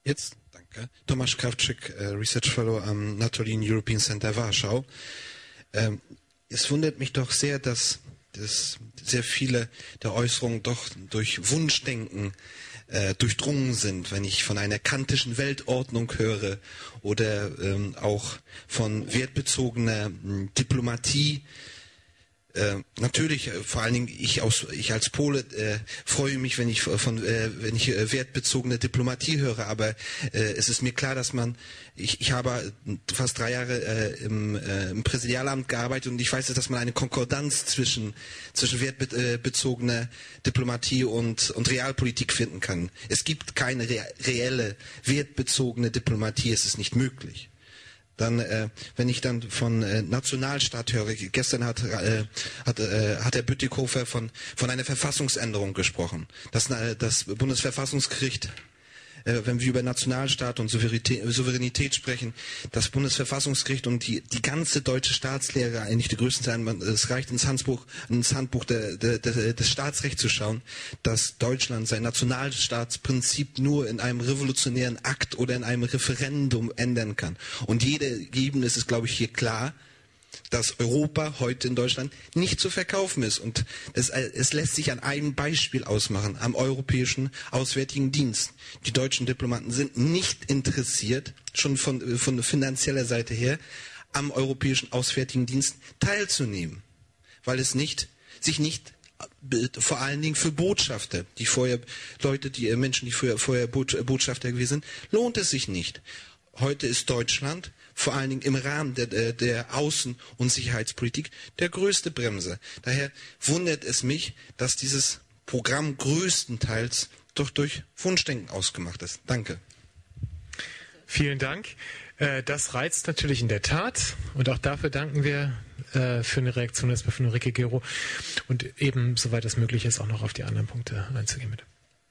Jetzt, danke. Tomasz Krawczyk, uh, Research Fellow am Natolin European Center Warschau. Ähm, es wundert mich doch sehr, dass, dass sehr viele der Äußerungen doch durch Wunschdenken äh, durchdrungen sind. Wenn ich von einer kantischen Weltordnung höre oder ähm, auch von wertbezogener m, Diplomatie. Äh, natürlich, äh, vor allen Dingen ich, aus, ich als Pole äh, freue mich, wenn ich von, äh, wenn ich äh, wertbezogene Diplomatie höre. Aber äh, es ist mir klar, dass man, ich, ich habe fast drei Jahre äh, im, äh, im Präsidialamt gearbeitet und ich weiß, dass man eine Konkordanz zwischen zwischen wertbezogener Diplomatie und und Realpolitik finden kann. Es gibt keine rea reelle wertbezogene Diplomatie. Es ist nicht möglich. Dann, äh, wenn ich dann von äh, Nationalstaat höre, gestern hat, äh, hat, äh, hat Herr Bütikofer von, von einer Verfassungsänderung gesprochen. Das, äh, das Bundesverfassungsgericht, äh, wenn wir über Nationalstaat und Souveränität, Souveränität sprechen, das Bundesverfassungsgericht und die, die ganze deutsche Staatslehre, eigentlich die größten Teile, es reicht ins Handbuch, ins Handbuch der, der, der, des Staatsrechts zu schauen, dass Deutschland sein Nationalstaatsprinzip nur in einem revolutionären Akt oder in einem Referendum ändern kann. Und jedem ist es, glaube ich, hier klar, dass Europa heute in Deutschland nicht zu verkaufen ist. Und es, es lässt sich an einem Beispiel ausmachen, am Europäischen Auswärtigen Dienst. Die deutschen Diplomaten sind nicht interessiert, schon von, von finanzieller Seite her, am Europäischen Auswärtigen Dienst teilzunehmen, weil es nicht, sich nicht vor allen Dingen für Botschafter, die vorher Leute, die Menschen, die vorher, vorher Botschafter gewesen sind, lohnt es sich nicht. Heute ist Deutschland vor allen Dingen im Rahmen der, der, der Außen- und Sicherheitspolitik der größte Bremse. Daher wundert es mich, dass dieses Programm größtenteils doch durch Wunschdenken ausgemacht ist. Danke. Vielen Dank. Das reizt natürlich in der Tat und auch dafür danken wir für eine Reaktion erstmal von Ulrike Gero und eben, soweit es möglich ist, auch noch auf die anderen Punkte einzugehen. Bitte.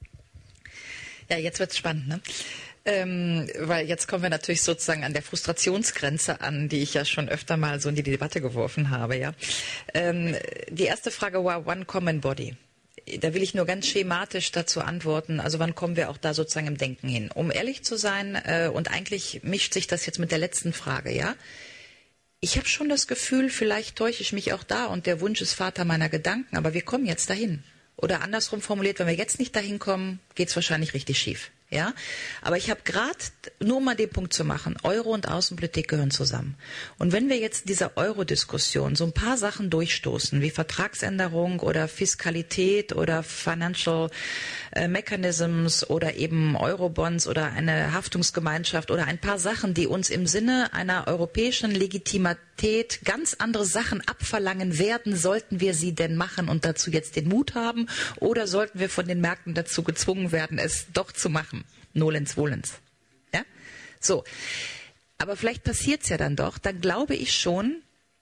Ja, jetzt wird's spannend, ne? Ähm, weil jetzt kommen wir natürlich sozusagen an der Frustrationsgrenze an, die ich ja schon öfter mal so in die Debatte geworfen habe. Ja, ähm, die erste Frage war One Common Body. Da will ich nur ganz schematisch dazu antworten. Also wann kommen wir auch da sozusagen im Denken hin? Um ehrlich zu sein, äh, und eigentlich mischt sich das jetzt mit der letzten Frage, ja. Ich habe schon das Gefühl, vielleicht täusche ich mich auch da und der Wunsch ist Vater meiner Gedanken, aber wir kommen jetzt dahin. Oder andersrum formuliert, wenn wir jetzt nicht dahin kommen, geht es wahrscheinlich richtig schief. Ja, aber ich habe gerade, nur um mal den Punkt zu machen, Euro und Außenpolitik gehören zusammen. Und wenn wir jetzt in dieser Euro-Diskussion so ein paar Sachen durchstoßen, wie Vertragsänderung oder Fiskalität oder Financial äh, Mechanisms oder eben Eurobonds oder eine Haftungsgemeinschaft oder ein paar Sachen, die uns im Sinne einer europäischen Legitimität ganz andere Sachen abverlangen werden, sollten wir sie denn machen und dazu jetzt den Mut haben oder sollten wir von den Märkten dazu gezwungen werden, es doch zu machen? Nolens Wohlens. Ja? So. Aber vielleicht passiert es ja dann doch. Dann glaube ich schon,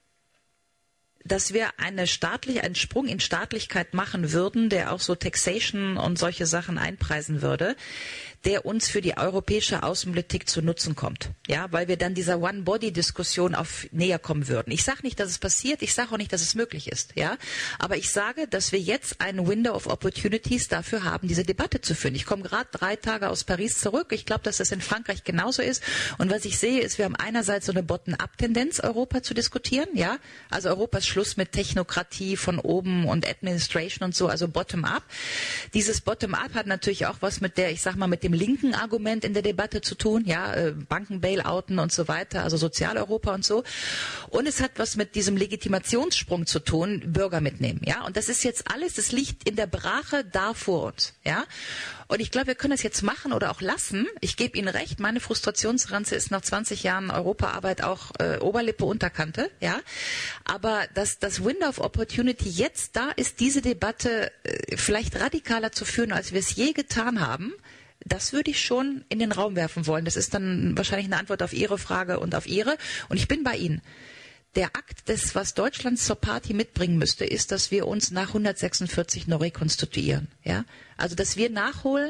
dass wir eine staatliche, einen Sprung in Staatlichkeit machen würden, der auch so Taxation und solche Sachen einpreisen würde, der uns für die europäische Außenpolitik zu Nutzen kommt. Ja, weil wir dann dieser One-Body-Diskussion auf näher kommen würden. Ich sage nicht, dass es passiert, ich sage auch nicht, dass es möglich ist. Ja, aber ich sage, dass wir jetzt ein Window of Opportunities dafür haben, diese Debatte zu führen. Ich komme gerade drei Tage aus Paris zurück. Ich glaube, dass das in Frankreich genauso ist. Und was ich sehe, ist, wir haben einerseits so eine Bottom-up-Tendenz, Europa zu diskutieren. Ja, also Europas Schluss mit Technokratie von oben und Administration und so, also Bottom-up. Dieses Bottom-up hat natürlich auch was mit der, ich sag mal, mit dem linken Argument in der Debatte zu tun, ja, äh, Banken-Bailouten und so weiter, also Sozialeuropa und so. Und es hat was mit diesem Legitimationssprung zu tun, Bürger mitnehmen, ja. Und das ist jetzt alles, das liegt in der Brache da vor uns, ja. Und ich glaube, wir können das jetzt machen oder auch lassen. Ich gebe Ihnen recht, meine Frustrationsgrenze ist nach zwanzig Jahren Europaarbeit auch äh, Oberlippe, Unterkante, ja. Aber dass das Window of Opportunity jetzt da ist, diese Debatte äh, vielleicht radikaler zu führen, als wir es je getan haben, das würde ich schon in den Raum werfen wollen. Das ist dann wahrscheinlich eine Antwort auf Ihre Frage und auf Ihre. Und ich bin bei Ihnen. Der Akt des, was Deutschland zur Party mitbringen müsste, ist, dass wir uns nach hundertsechsundvierzig neu rekonstituieren. Ja? Also, dass wir nachholen,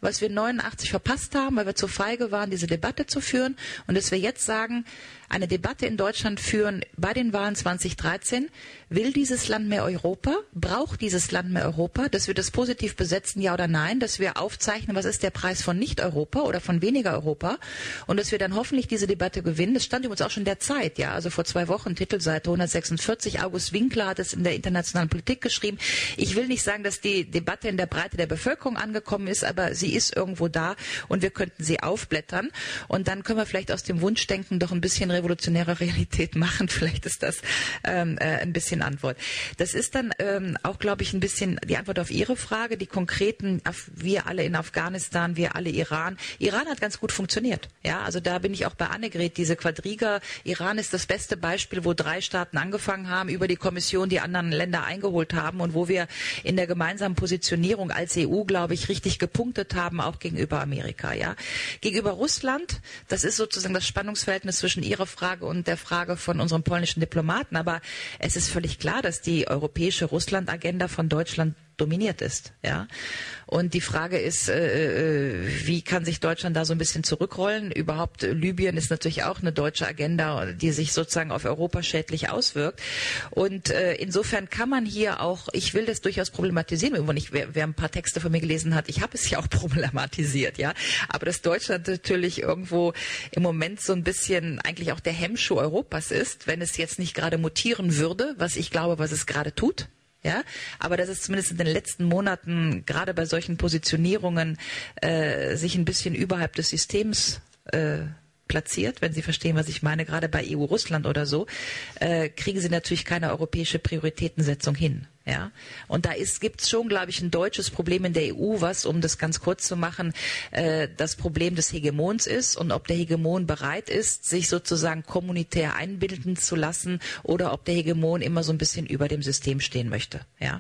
was wir neunundachtzig verpasst haben, weil wir zu feige waren, diese Debatte zu führen. Und dass wir jetzt sagen, eine Debatte in Deutschland führen bei den Wahlen zweitausenddreizehn. Will dieses Land mehr Europa? Braucht dieses Land mehr Europa? Dass wir das positiv besetzen, ja oder nein? Dass wir aufzeichnen, was ist der Preis von Nicht-Europa oder von weniger Europa? Und dass wir dann hoffentlich diese Debatte gewinnen. Das stand übrigens auch schon der Zeit, ja. Also vor zwei Wochen, Titelseite hundertsechsundvierzig. August Winkler hat es in der internationalen Politik geschrieben. Ich will nicht sagen, dass die Debatte in der Breite der Bevölkerung angekommen ist, aber sie ist irgendwo da und wir könnten sie aufblättern. Und dann können wir vielleicht aus dem Wunschdenken doch ein bisschen revolutionäre Realität machen. Vielleicht ist das ähm, äh, ein bisschen Antwort. Das ist dann ähm, auch, glaube ich, ein bisschen die Antwort auf Ihre Frage, die konkreten, wir alle in Afghanistan, wir alle Iran. Iran hat ganz gut funktioniert. Ja, also da bin ich auch bei Annegret, diese Quadriga. Iran ist das beste Beispiel, wo drei Staaten angefangen haben, über die Kommission die anderen Länder eingeholt haben und wo wir in der gemeinsamen Positionierung als E U, glaube ich, richtig gepunktet haben, auch gegenüber Amerika. Ja, gegenüber Russland, das ist sozusagen das Spannungsverhältnis zwischen Ihrer Frage und der Frage von unserem polnischen Diplomaten. Aber es ist völlig klar, dass die europäische Russland-Agenda von Deutschland dominiert ist, ja. Und die Frage ist, äh, wie kann sich Deutschland da so ein bisschen zurückrollen? Überhaupt Libyen ist natürlich auch eine deutsche Agenda, die sich sozusagen auf Europa schädlich auswirkt. Und äh, insofern kann man hier auch, ich will das durchaus problematisieren. Und ich, wer, wer ein paar Texte von mir gelesen hat, ich habe es ja auch problematisiert, ja. Aber dass Deutschland natürlich irgendwo im Moment so ein bisschen eigentlich auch der Hemmschuh Europas ist, wenn es jetzt nicht gerade mutieren würde, was ich glaube, was es gerade tut. Ja, aber dass es zumindest in den letzten Monaten gerade bei solchen Positionierungen äh, sich ein bisschen überhalb des Systems äh, platziert, wenn Sie verstehen, was ich meine, gerade bei E U-Russland oder so, äh, kriegen Sie natürlich keine europäische Prioritätensetzung hin. Ja, und da gibt es schon, glaube ich, ein deutsches Problem in der E U, was, um das ganz kurz zu machen, äh, das Problem des Hegemons ist und ob der Hegemon bereit ist, sich sozusagen kommunitär einbilden zu lassen oder ob der Hegemon immer so ein bisschen über dem System stehen möchte. Ja,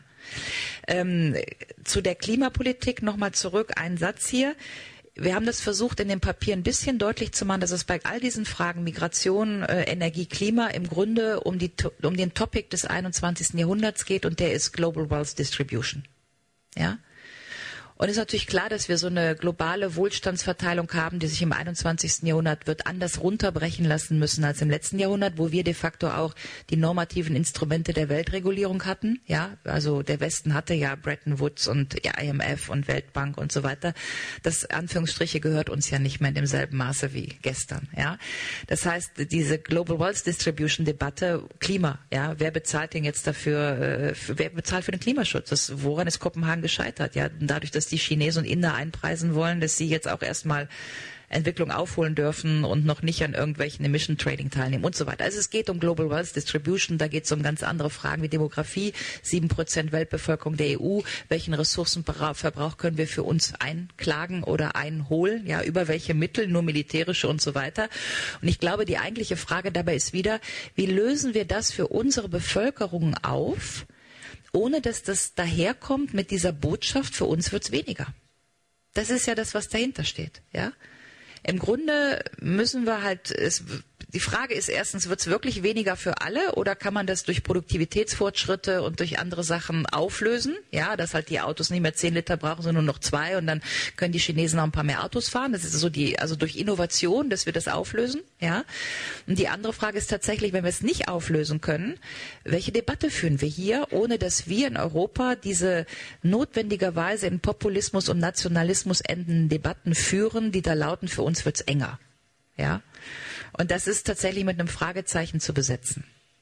ähm, zu der Klimapolitik nochmal zurück, ein Satz hier. Wir haben das versucht, in dem Papier ein bisschen deutlich zu machen, dass es bei all diesen Fragen Migration, äh, Energie, Klima im Grunde um, die, um den Topic des einundzwanzigsten Jahrhunderts geht und der ist Global Wealth Distribution. Ja? Und es ist natürlich klar, dass wir so eine globale Wohlstandsverteilung haben, die sich im einundzwanzigsten Jahrhundert wird anders runterbrechen lassen müssen als im letzten Jahrhundert, wo wir de facto auch die normativen Instrumente der Weltregulierung hatten. Ja, also der Westen hatte ja Bretton Woods und ja, I M F und Weltbank und so weiter. Das Anführungsstriche gehört uns ja nicht mehr in demselben Maße wie gestern. Ja, das heißt, diese Global Wealth Distribution Debatte, Klima. Ja, wer bezahlt denn jetzt dafür? Äh, wer bezahlt für den Klimaschutz? Das, woran ist Kopenhagen gescheitert? Ja, dadurch, dass die Chinesen und Inder einpreisen wollen, dass sie jetzt auch erstmal Entwicklung aufholen dürfen und noch nicht an irgendwelchen Emission Trading teilnehmen und so weiter. Also es geht um Global Wealth Distribution, da geht es um ganz andere Fragen wie Demografie, sieben Prozent Weltbevölkerung der E U, welchen Ressourcenverbrauch können wir für uns einklagen oder einholen, ja, über welche Mittel, nur militärische und so weiter. Und ich glaube, die eigentliche Frage dabei ist wieder, wie lösen wir das für unsere Bevölkerung auf, ohne dass das daherkommt mit dieser Botschaft, für uns wird's weniger. Das ist ja das, was dahinter steht. Ja? Im Grunde müssen wir halt, es, die Frage ist erstens, wird's wirklich weniger für alle oder kann man das durch Produktivitätsfortschritte und durch andere Sachen auflösen? Ja, dass halt die Autos nicht mehr zehn Liter brauchen, sondern nur noch zwei und dann können die Chinesen auch ein paar mehr Autos fahren. Das ist so die, also durch Innovation, dass wir das auflösen. Ja. Und die andere Frage ist tatsächlich, wenn wir es nicht auflösen können, welche Debatte führen wir hier, ohne dass wir in Europa diese notwendigerweise in Populismus und Nationalismus endenden Debatten führen, die da lauten, für uns wird's enger. Ja. Und das ist tatsächlich mit einem Fragezeichen zu besetzen.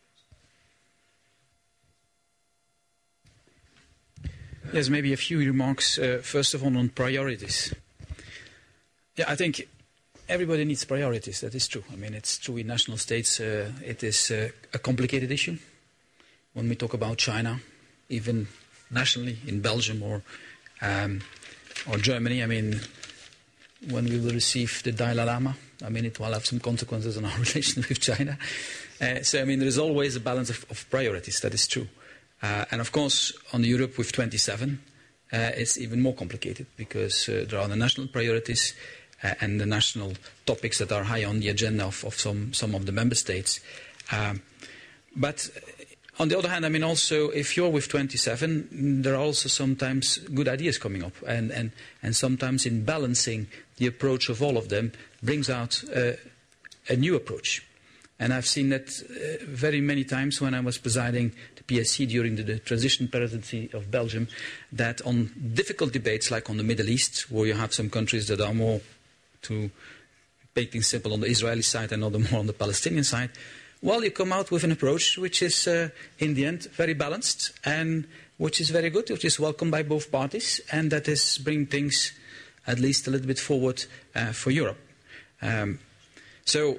Yes, maybe a few remarks. Uh, first of all, on priorities. Yeah, I think everybody needs priorities. That is true. I mean, it's true in national states. Uh, it is uh, a complicated issue. When we talk about China, even nationally in Belgium or um, or Germany, I mean, when we will receive the Dalai Lama, I mean, it will have some consequences on our relation with China. Uh, so, I mean, there is always a balance of, of priorities. That is true. Uh, and, of course, on Europe with twenty-seven, uh, it's even more complicated because uh, there are the national priorities uh, and the national topics that are high on the agenda of, of some, some of the member states. Um, but on the other hand, I mean, also, if you're with twenty-seven, there are also sometimes good ideas coming up. And, and, and sometimes in balancing the approach of all of them brings out uh, a new approach. And I've seen that uh, very many times when I was presiding the P S C during the, the transition presidency of Belgium, that on difficult debates like on the Middle East, where you have some countries that are more, to make things simple, on the Israeli side and other more on the Palestinian side, well, you come out with an approach which is, uh, in the end, very balanced and which is very good, which is welcomed by both parties, and that is bringing things at least a little bit forward uh, for Europe. Um, so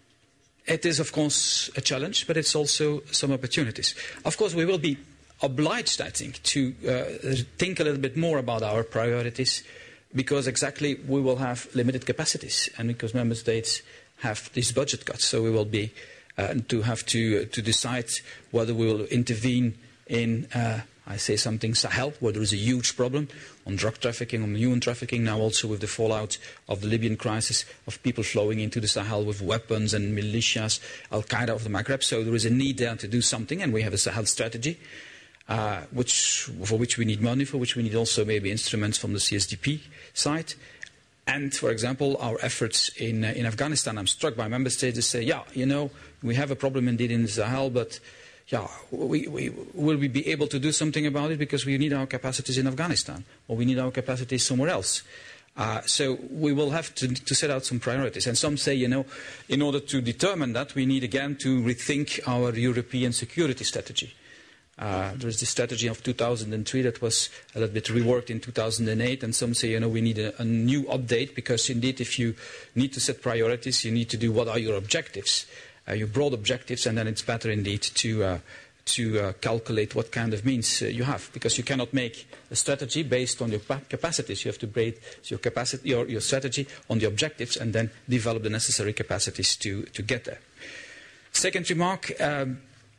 it is, of course, a challenge, but it's also some opportunities. Of course, we will be obliged, I think, to uh, think a little bit more about our priorities, because exactly we will have limited capacities, and because member states have these budget cuts, so we will be uh, to have to uh, to decide whether we will intervene in, uh, I say something, Sahel, where there is a huge problem on drug trafficking, on human trafficking, now also with the fallout of the Libyan crisis, of people flowing into the Sahel with weapons and militias, Al-Qaeda of the Maghreb. So there is a need there to do something, and we have a Sahel strategy, uh, which, for which we need money, for which we need also maybe instruments from the C S D P side. And, for example, our efforts in, uh, in Afghanistan, I'm struck by member states that say, yeah, you know, we have a problem indeed in the Sahel, but yeah, we, we, will we be able to do something about it because we need our capacities in Afghanistan, or we need our capacities somewhere else. Uh, so we will have to, to set out some priorities. And some say, you know, in order to determine that, we need again to rethink our European security strategy. Uh, there is the strategy of two thousand three that was a little bit reworked in two thousand eight, and some say, you know, we need a, a new update, because indeed if you need to set priorities, you need to do what are your objectives, uh, your broad objectives, and then it's better indeed to, uh, to uh, calculate what kind of means uh, you have, because you cannot make a strategy based on your capacities. You have to base your, capacity, your, your strategy on the objectives and then develop the necessary capacities to, to get there. Second remark, um,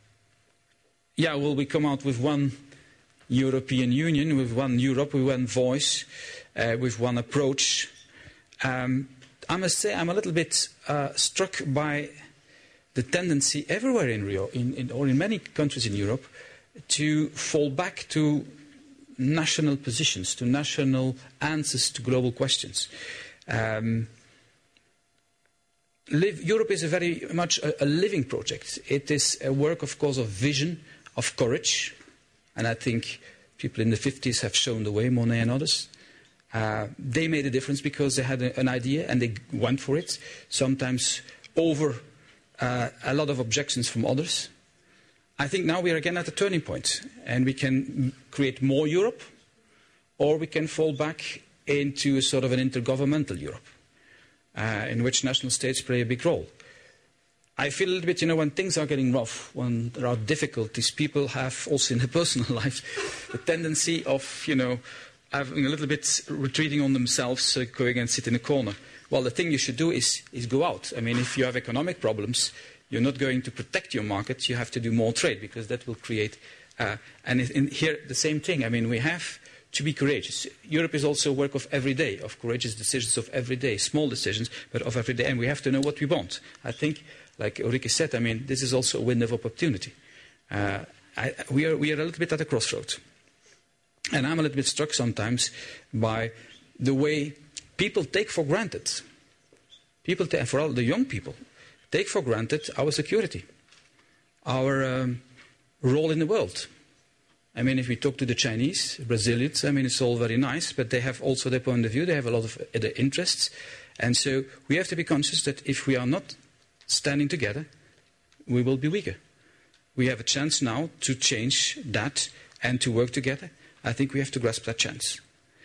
yeah, will we come out with one European Union, with one Europe, with one voice, uh, with one approach? Um, I must say I'm a little bit uh, struck by the tendency everywhere in Rio, in, in, or in many countries in Europe, to fall back to national positions, to national answers to global questions. Um, live, Europe is a very much a, a living project. It is a work, of course, of vision, of courage, and I think people in the fifties have shown the way, Monet and others. Uh, they made a difference because they had a, an idea and they went for it, sometimes over uh, a lot of objections from others. I think now we are again at a turning point, and we can create more Europe, or we can fall back into a sort of an intergovernmental Europe, uh, in which national states play a big role. I feel a little bit, you know, when things are getting rough, when there are difficulties, people have also in their personal lives the tendency of, you know, having a little bit retreating on themselves, uh, going and sit in a corner. Well, the thing you should do is, is go out. I mean, if you have economic problems, you're not going to protect your markets, you have to do more trade, because that will create, uh, and in here the same thing. I mean, we have to be courageous. Europe is also a work of every day, of courageous decisions of every day, small decisions, but of every day, and we have to know what we want. I think, like Ulrike said, I mean, this is also a window of opportunity. Uh, I, we, are, we are a little bit at a crossroads. And I'm a little bit struck sometimes by the way people take for granted, people, take, for all the young people, take for granted our security, our um, role in the world. I mean, if we talk to the Chinese, Brazilians, I mean, it's all very nice, but they have also their point of view, they have a lot of other interests. And so we have to be conscious that if we are not standing together, we will be weaker. We have a chance now to change that and to work together. I think we have to grasp that chance.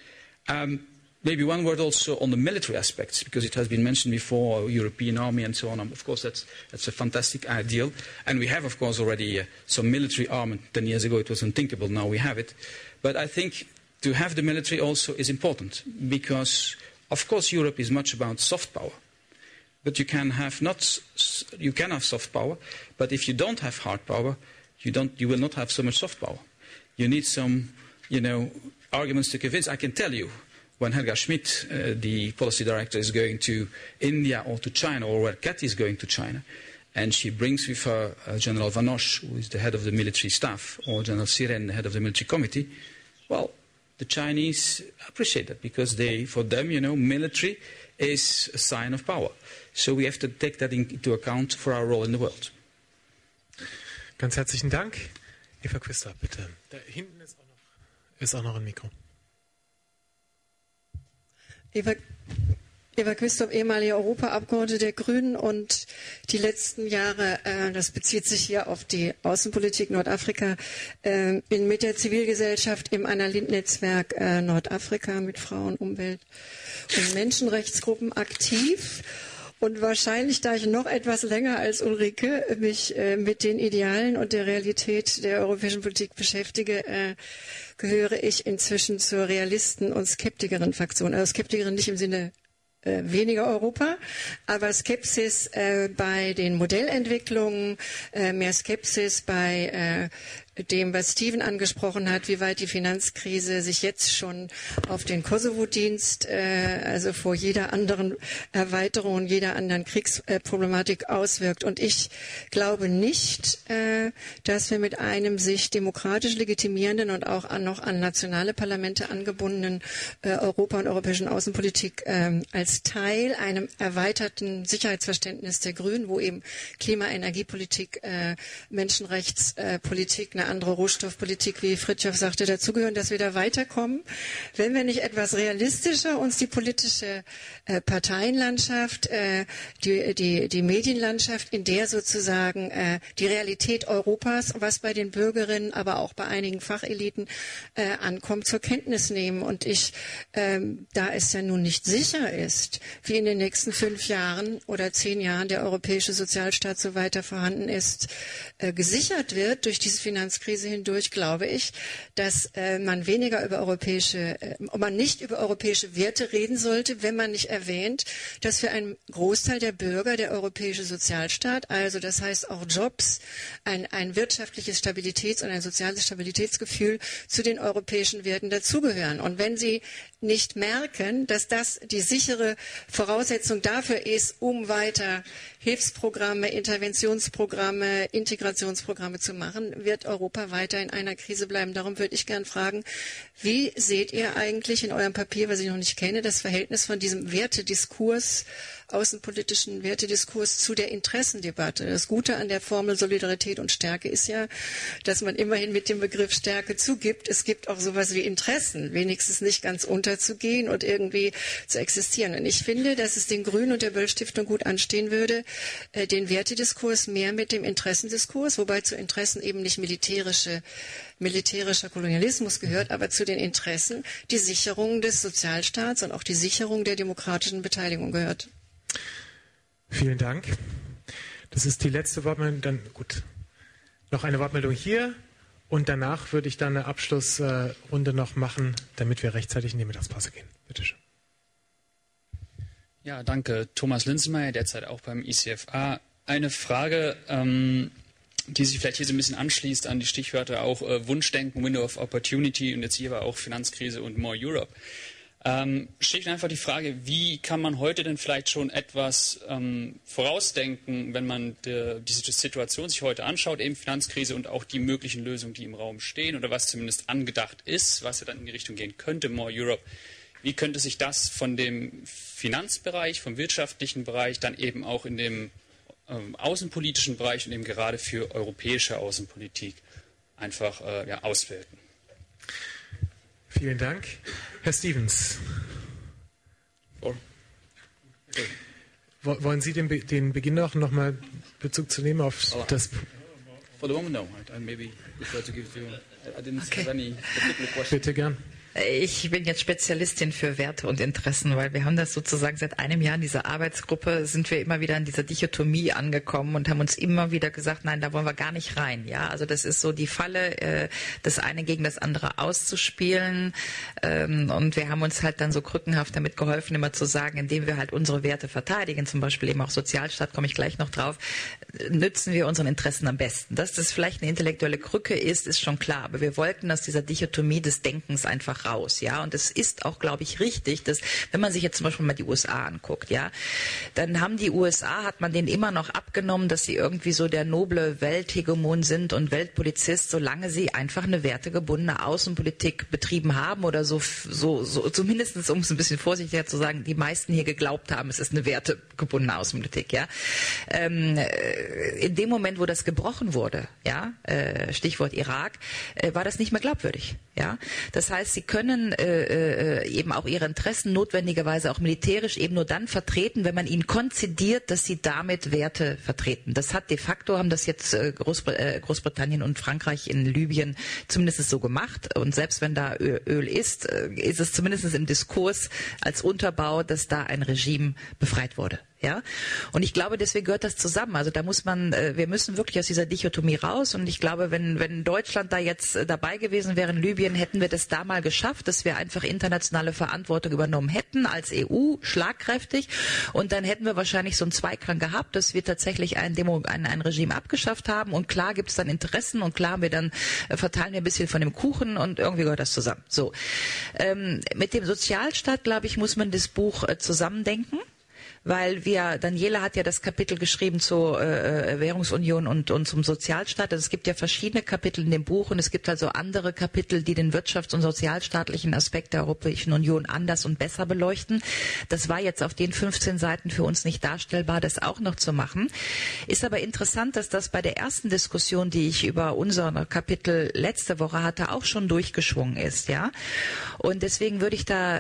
Um, maybe one word also on the military aspects, because it has been mentioned before, European army and so on. Of course, that's, that's a fantastic ideal. And we have, of course, already uh, some military armament. Ten years ago it was unthinkable, now we have it. But I think to have the military also is important, because, of course, Europe is much about soft power. But you can have not, you can have soft power, but if you don't have hard power, you don't, you will not have so much soft power. You need some, you know, arguments to convince. I can tell you, when Helga Schmidt, uh, the policy director, is going to India or to China, or where Cathy is going to China, and she brings with her uh, General Vanoche, who is the head of the military staff, or General Siren, the head of the military committee, well, the Chinese appreciate that because they, for them, you know, military is a sign of power. So we have to take that into account for our role in the world. Ganz herzlichen Dank. Eva Quistor, bitte. Da hinten ist auch noch, ist auch noch ein Mikro. Eva, Eva Quistorp, ehemalige Europaabgeordnete der Grünen, und die letzten Jahre, äh, das bezieht sich hier auf die Außenpolitik Nordafrika, äh, in, mit der Zivilgesellschaft im Anna-Lindh-Netzwerk äh, Nordafrika mit Frauen, Umwelt und Menschenrechtsgruppen aktiv. Und wahrscheinlich, da ich noch etwas länger als Ulrike mich äh, mit den Idealen und der Realität der europäischen Politik beschäftige, äh, gehöre ich inzwischen zur Realisten- und Skeptikerin-Fraktion. Also Skeptikerin nicht im Sinne äh, weniger Europa, aber Skepsis äh, bei den Modellentwicklungen, äh, mehr Skepsis bei äh, dem, was Steven angesprochen hat, wie weit die Finanzkrise sich jetzt schon auf den Kosovo-Dienst, äh, also vor jeder anderen Erweiterung und jeder anderen Kriegsproblematik äh, auswirkt. Und ich glaube nicht, äh, dass wir mit einem sich demokratisch legitimierenden und auch an, noch an nationale Parlamente angebundenen äh, Europa- und europäischen Außenpolitik äh, als Teil einem erweiterten Sicherheitsverständnis der Grünen, wo eben Klima-, Energiepolitik, äh, Menschenrechtspolitik, eine andere Rohstoffpolitik, wie Fritjof sagte, dazugehören, dass wir da weiterkommen. Wenn wir nicht etwas realistischer uns die politische äh, Parteienlandschaft, äh, die, die, die Medienlandschaft, in der sozusagen äh, die Realität Europas, was bei den Bürgerinnen, aber auch bei einigen Facheliten äh, ankommt, zur Kenntnis nehmen. Und ich, ähm, da es ja nun nicht sicher ist, wie in den nächsten fünf Jahren oder zehn Jahren der europäische Sozialstaat so weiter vorhanden ist, äh, gesichert wird durch diese Finanzkrise hindurch, glaube ich, dass äh, man weniger über europäische, äh, man nicht über europäische Werte reden sollte, wenn man nicht erwähnt, dass für einen Großteil der Bürger der europäische Sozialstaat, also das heißt auch Jobs, ein, ein wirtschaftliches Stabilitäts- und ein soziales Stabilitätsgefühl zu den europäischen Werten dazugehören. Und wenn sie nicht merken, dass das die sichere Voraussetzung dafür ist, um weiter Hilfsprogramme, Interventionsprogramme, Integrationsprogramme zu machen, wird Europa weiter in einer Krise bleiben. Darum würde ich gern fragen, wie seht ihr eigentlich in eurem Papier, was ich noch nicht kenne, das Verhältnis von diesem Wertediskurs, außenpolitischen Wertediskurs zu der Interessendebatte? Das Gute an der Formel Solidarität und Stärke ist ja, dass man immerhin mit dem Begriff Stärke zugibt, es gibt auch sowas wie Interessen, wenigstens nicht ganz unterzugehen und irgendwie zu existieren. Und ich finde, dass es den Grünen und der Böll-Stiftung gut anstehen würde, den Wertediskurs mehr mit dem Interessendiskurs, wobei zu Interessen eben nicht militärische, militärischer Kolonialismus gehört, aber zu den Interessen die Sicherung des Sozialstaats und auch die Sicherung der demokratischen Beteiligung gehört. Vielen Dank. Das ist die letzte Wortmeldung. Dann gut. Noch eine Wortmeldung hier und danach würde ich dann eine Abschlussrunde noch machen, damit wir rechtzeitig in die Mittagspause gehen. Bitte schön. Ja, danke. Thomas Linsenmeier, derzeit auch beim I C F A. Eine Frage, ähm, die sich vielleicht hier so ein bisschen anschließt an die Stichwörter auch äh, Wunschdenken, Window of Opportunity und jetzt hier aber auch Finanzkrise und More Europe. Ähm, schlicht einfach die Frage, wie kann man heute denn vielleicht schon etwas ähm, vorausdenken, wenn man de, diese Situation sich heute anschaut, eben Finanzkrise und auch die möglichen Lösungen, die im Raum stehen oder was zumindest angedacht ist, was ja dann in die Richtung gehen könnte, More Europe. Wie könnte sich das von dem Finanzbereich, vom wirtschaftlichen Bereich dann eben auch in dem ähm, außenpolitischen Bereich und eben gerade für europäische Außenpolitik einfach äh, ja, auswirken? Vielen Dank. Herr Stevens. Oh. Okay. Wollen Sie den, Be den Beginn noch, noch mal Bezug zu nehmen auf oh, das? For the moment, no. I, I maybe prefer to give you. I didn't okay. have any particular question. Bitte gern. Ich bin jetzt Spezialistin für Werte und Interessen, weil wir haben das sozusagen seit einem Jahr in dieser Arbeitsgruppe, sind wir immer wieder in dieser Dichotomie angekommen und haben uns immer wieder gesagt, nein, da wollen wir gar nicht rein. Ja, also das ist so die Falle, äh, das eine gegen das andere auszuspielen. Ähm, und wir haben uns halt dann so krückenhaft damit geholfen, immer zu sagen, indem wir halt unsere Werte verteidigen, zum Beispiel eben auch Sozialstaat, komme ich gleich noch drauf, nützen wir unseren Interessen am besten. Dass das vielleicht eine intellektuelle Krücke ist, ist schon klar. Aber wir wollten aus dieser Dichotomie des Denkens einfach einfach raus, ja. Und es ist auch, glaube ich, richtig, dass, wenn man sich jetzt zum Beispiel mal die U S A anguckt, ja, dann haben die U S A, hat man denen immer noch abgenommen, dass sie irgendwie so der noble Welthegemon sind und Weltpolizist, solange sie einfach eine wertegebundene Außenpolitik betrieben haben oder so, so, so zumindest, um es ein bisschen vorsichtiger zu sagen, die meisten hier geglaubt haben, es ist eine wertegebundene Außenpolitik, ja. Ähm, in dem Moment, wo das gebrochen wurde, ja, äh, Stichwort Irak, äh, war das nicht mehr glaubwürdig, ja. Das heißt, sie können äh, äh, eben auch ihre Interessen notwendigerweise auch militärisch eben nur dann vertreten, wenn man ihnen konzidiert, dass sie damit Werte vertreten. Das hat de facto, haben das jetzt äh, Großbr äh, Großbritannien und Frankreich in Libyen zumindest so gemacht. Und selbst wenn da Öl, Öl ist, äh, ist es zumindest im Diskurs als Unterbau, dass da ein Regime befreit wurde. Ja, und ich glaube, deswegen gehört das zusammen. Also da muss man, äh, wir müssen wirklich aus dieser Dichotomie raus. Und ich glaube, wenn wenn Deutschland da jetzt äh, dabei gewesen wäre in Libyen, hätten wir das da mal geschafft, dass wir einfach internationale Verantwortung übernommen hätten als E U, schlagkräftig. Und dann hätten wir wahrscheinlich so einen Zweiklang gehabt, dass wir tatsächlich ein Demo, ein, ein Regime abgeschafft haben. Und klar gibt es dann Interessen und klar haben wir dann äh, verteilen wir ein bisschen von dem Kuchen und irgendwie gehört das zusammen. So, ähm, mit dem Sozialstaat, glaube ich, muss man das Buch äh, zusammendenken. Weil wir, Daniela hat ja das Kapitel geschrieben zur äh, Währungsunion und, und zum Sozialstaat. Also es gibt ja verschiedene Kapitel in dem Buch und es gibt also andere Kapitel, die den wirtschafts- und sozialstaatlichen Aspekt der Europäischen Union anders und besser beleuchten. Das war jetzt auf den fünfzehn Seiten für uns nicht darstellbar, das auch noch zu machen. Ist aber interessant, dass das bei der ersten Diskussion, die ich über unser Kapitel letzte Woche hatte, auch schon durchgeschwungen ist, ja. Und deswegen würde ich da,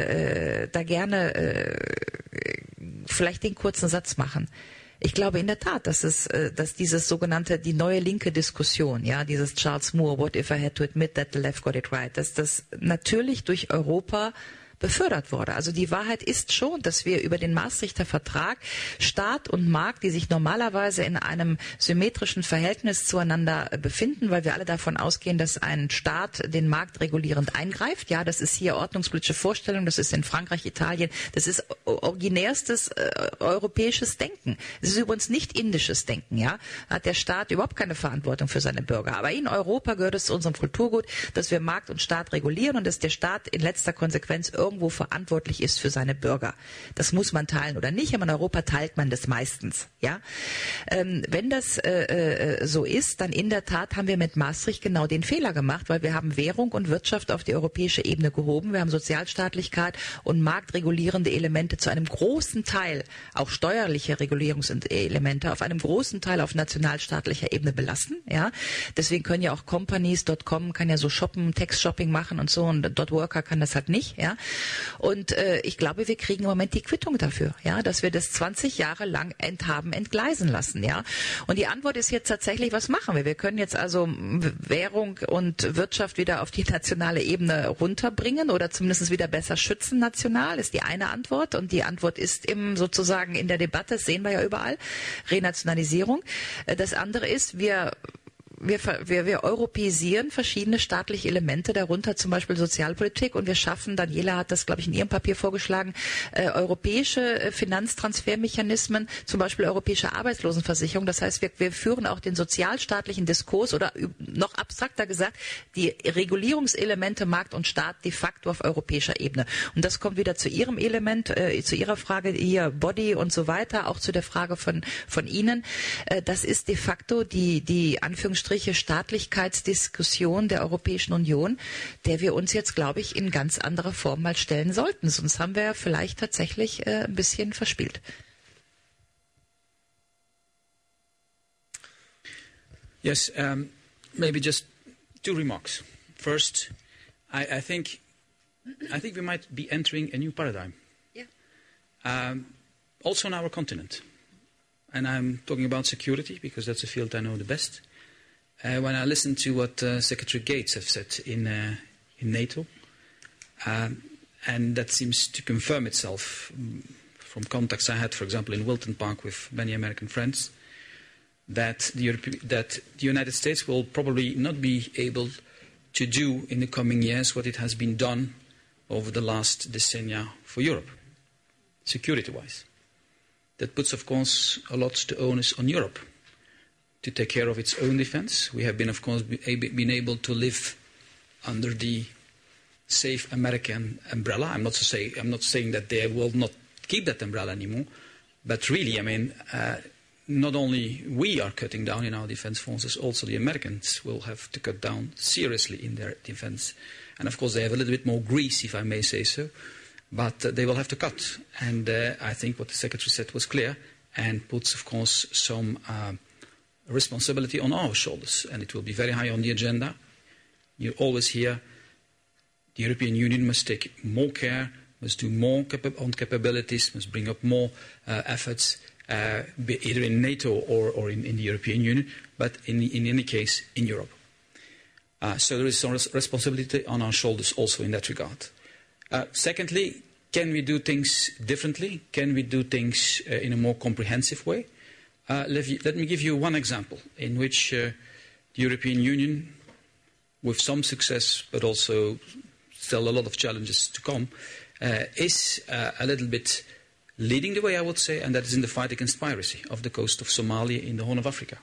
äh, da gerne äh, vielleicht den kurzen Satz machen. Ich glaube in der Tat, dass es, dass dieses sogenannte, die neue linke Diskussion, ja, dieses Charles Moore, what if I had to admit that the left got it right, dass das natürlich durch Europa befördert wurde. Also die Wahrheit ist schon, dass wir über den Maastrichter Vertrag Staat und Markt, die sich normalerweise in einem symmetrischen Verhältnis zueinander befinden, weil wir alle davon ausgehen, dass ein Staat den Markt regulierend eingreift. Ja, das ist hier ordnungspolitische Vorstellung, das ist in Frankreich, Italien, das ist originärstes äh, europäisches Denken. Es ist übrigens nicht indisches Denken, ja. Da hat der Staat überhaupt keine Verantwortung für seine Bürger. Aber in Europa gehört es zu unserem Kulturgut, dass wir Markt und Staat regulieren und dass der Staat in letzter Konsequenz irgendwo verantwortlich ist für seine Bürger. Das muss man teilen oder nicht, aber in Europa teilt man das meistens. Ja? Ähm, wenn das äh, äh, so ist, dann in der Tat haben wir mit Maastricht genau den Fehler gemacht, weil wir haben Währung und Wirtschaft auf die europäische Ebene gehoben, wir haben Sozialstaatlichkeit und marktregulierende Elemente zu einem großen Teil, auch steuerliche Regulierungselemente, auf einem großen Teil auf nationalstaatlicher Ebene belassen. Ja? Deswegen können ja auch Companies, .com kann ja so shoppen, Text-Shopping machen und so und .worker kann das halt nicht. Ja? Und äh, ich glaube, wir kriegen im Moment die Quittung dafür, ja, dass wir das zwanzig Jahre lang ent haben entgleisen lassen, ja. Und die Antwort ist jetzt tatsächlich, was machen wir? Wir können jetzt also Währung und Wirtschaft wieder auf die nationale Ebene runterbringen oder zumindest wieder besser schützen national, ist die eine Antwort. Und die Antwort ist im sozusagen in der Debatte, das sehen wir ja überall, Renationalisierung. Das andere ist, wir Wir, wir, wir europäisieren verschiedene staatliche Elemente, darunter zum Beispiel Sozialpolitik, und wir schaffen, Daniela hat das, glaube ich, in ihrem Papier vorgeschlagen, äh, europäische äh, Finanztransfermechanismen, zum Beispiel europäische Arbeitslosenversicherung. Das heißt, wir, wir führen auch den sozialstaatlichen Diskurs oder noch abstrakter gesagt, die Regulierungselemente Markt und Staat de facto auf europäischer Ebene. Und das kommt wieder zu Ihrem Element, äh, zu Ihrer Frage hier, Body und so weiter, auch zu der Frage von, von Ihnen. Äh, das ist de facto die, die Anführungsstriche Staatlichkeitsdiskussion der Europäischen Union, der wir uns jetzt, glaube ich, in ganz anderer Form mal stellen sollten. Sonst haben wir vielleicht tatsächlich äh, ein bisschen verspielt. Yes, um, maybe just two remarks. First, I, I think I think we might be entering a new paradigm. Yeah. Um, also on our continent. And I'm talking about security because that's a field I know the best. Uh, when I listen to what uh, Secretary Gates have said in, uh, in NATO, um, and that seems to confirm itself from contacts I had, for example, in Wilton Park with many American friends, that the, Europe that the United States will probably not be able to do in the coming years what it has been done over the last decennia for Europe, security-wise. That puts, of course, a lot to onus on Europe to take care of its own defense. We have been, of course, be, been able to live under the safe American umbrella. I'm not, to say, I'm not saying that they will not keep that umbrella anymore, but really, I mean, uh, not only we are cutting down in our defense forces, also the Americans will have to cut down seriously in their defense. And of course, they have a little bit more grease, if I may say so, but uh, they will have to cut. And uh, I think what the Secretary said was clear and puts, of course, some uh, responsibility on our shoulders. And it will be very high on the agenda. You always hear the European Union must take more care, must do more capa on capabilities, must bring up more uh, efforts, uh, be either in NATO or, or in, in the European Union, but in, in any case, in Europe. Uh, so there is some res responsibility on our shoulders also in that regard. Uh, secondly, can we do things differently? Can we do things uh, in a more comprehensive way? Uh, let, you, let me give you one example in which uh, the European Union, with some success, but also still a lot of challenges to come, uh, is uh, a little bit leading the way, I would say, and that is in the fight against piracy off the coast of Somalia in the Horn of Africa,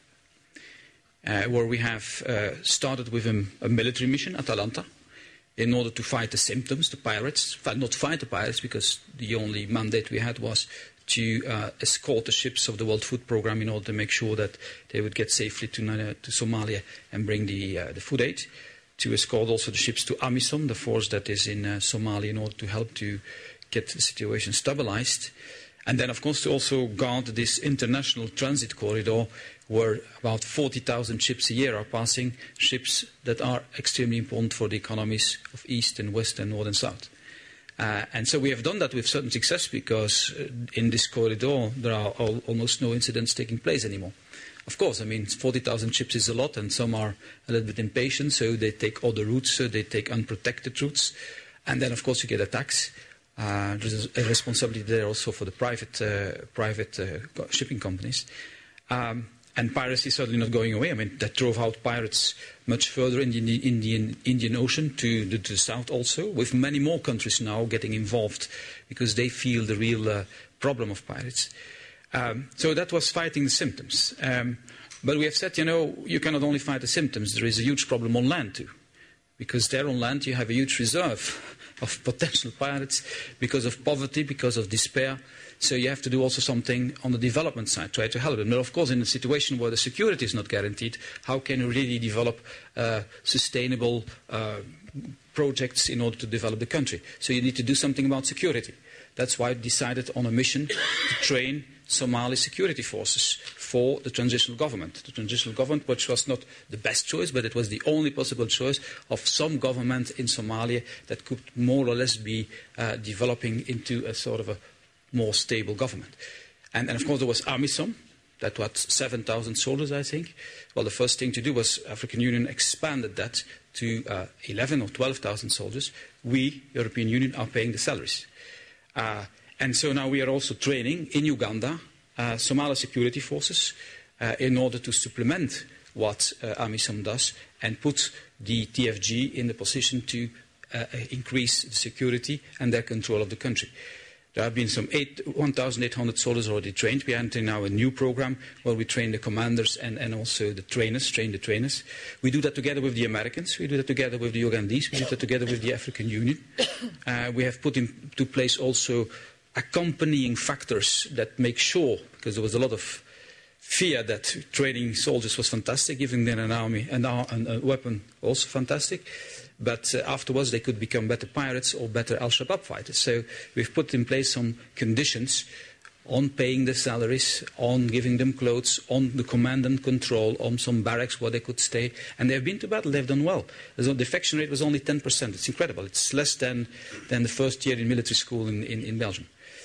uh, where we have uh, started with a, a military mission, Atalanta, in order to fight the symptoms, the pirates, well, not fight the pirates, because the only mandate we had was to uh, escort the ships of the World Food Programme in order to make sure that they would get safely to, uh, to Somalia and bring the, uh, the food aid, to escort also the ships to AMISOM, the force that is in uh, Somalia, in order to help to get the situation stabilized. And then, of course, to also guard this international transit corridor where about forty thousand ships a year are passing, ships that are extremely important for the economies of East and West and North and South. Uh, and so we have done that with certain success because uh, in this corridor there are al almost no incidents taking place anymore. Of course, I mean, forty thousand ships is a lot, and some are a little bit impatient, so they take other routes, so they take unprotected routes. And then, of course, you get attacks. Uh, there's a responsibility there also for the private, uh, private uh, shipping companies. Um, and piracy is certainly not going away. I mean, that drove out pirates much further in the Indian, Indian Ocean to the, to the south also, with many more countries now getting involved because they feel the real uh, problem of pirates. Um, so that was fighting the symptoms. Um, but we have said, you know, you cannot only fight the symptoms. There is a huge problem on land too. Because there on land you have a huge reserve of potential pirates because of poverty, because of despair. So you have to do also something on the development side, try to help them. But of course, in a situation where the security is not guaranteed, how can you really develop uh, sustainable uh, projects in order to develop the country? So you need to do something about security. That's why I decided on a mission to train Somali security forces for the transitional government. The transitional government, which was not the best choice, but it was the only possible choice of some government in Somalia that could more or less be uh, developing into a sort of a more stable government. And, and of course there was AMISOM, that was seven thousand soldiers, I think. Well, the first thing to do was African Union expanded that to uh, eleven or twelve thousand soldiers. We, European Union, are paying the salaries. Uh, and so now we are also training in Uganda uh, Somali security forces uh, in order to supplement what uh, AMISOM does and put the T F G in the position to uh, increase the security and their control of the country. There have been some one thousand eight hundred soldiers already trained. We are entering now a new program where we train the commanders and, and also the trainers, train the trainers. We do that together with the Americans. We do that together with the Ugandese. We do that together with the African Union. Uh, we have put into place also accompanying factors that make sure, because there was a lot of fear that training soldiers was fantastic, giving them an army and a weapon also fantastic. But uh, afterwards they could become better pirates or better Al-Shabaab fighters. So we've put in place some conditions on paying the salaries, on giving them clothes, on the command and control, on some barracks where they could stay. And they've been to battle, they've done well. The defection rate was only ten percent. It's incredible. It's less than, than the first year in military school in, in, in Belgium.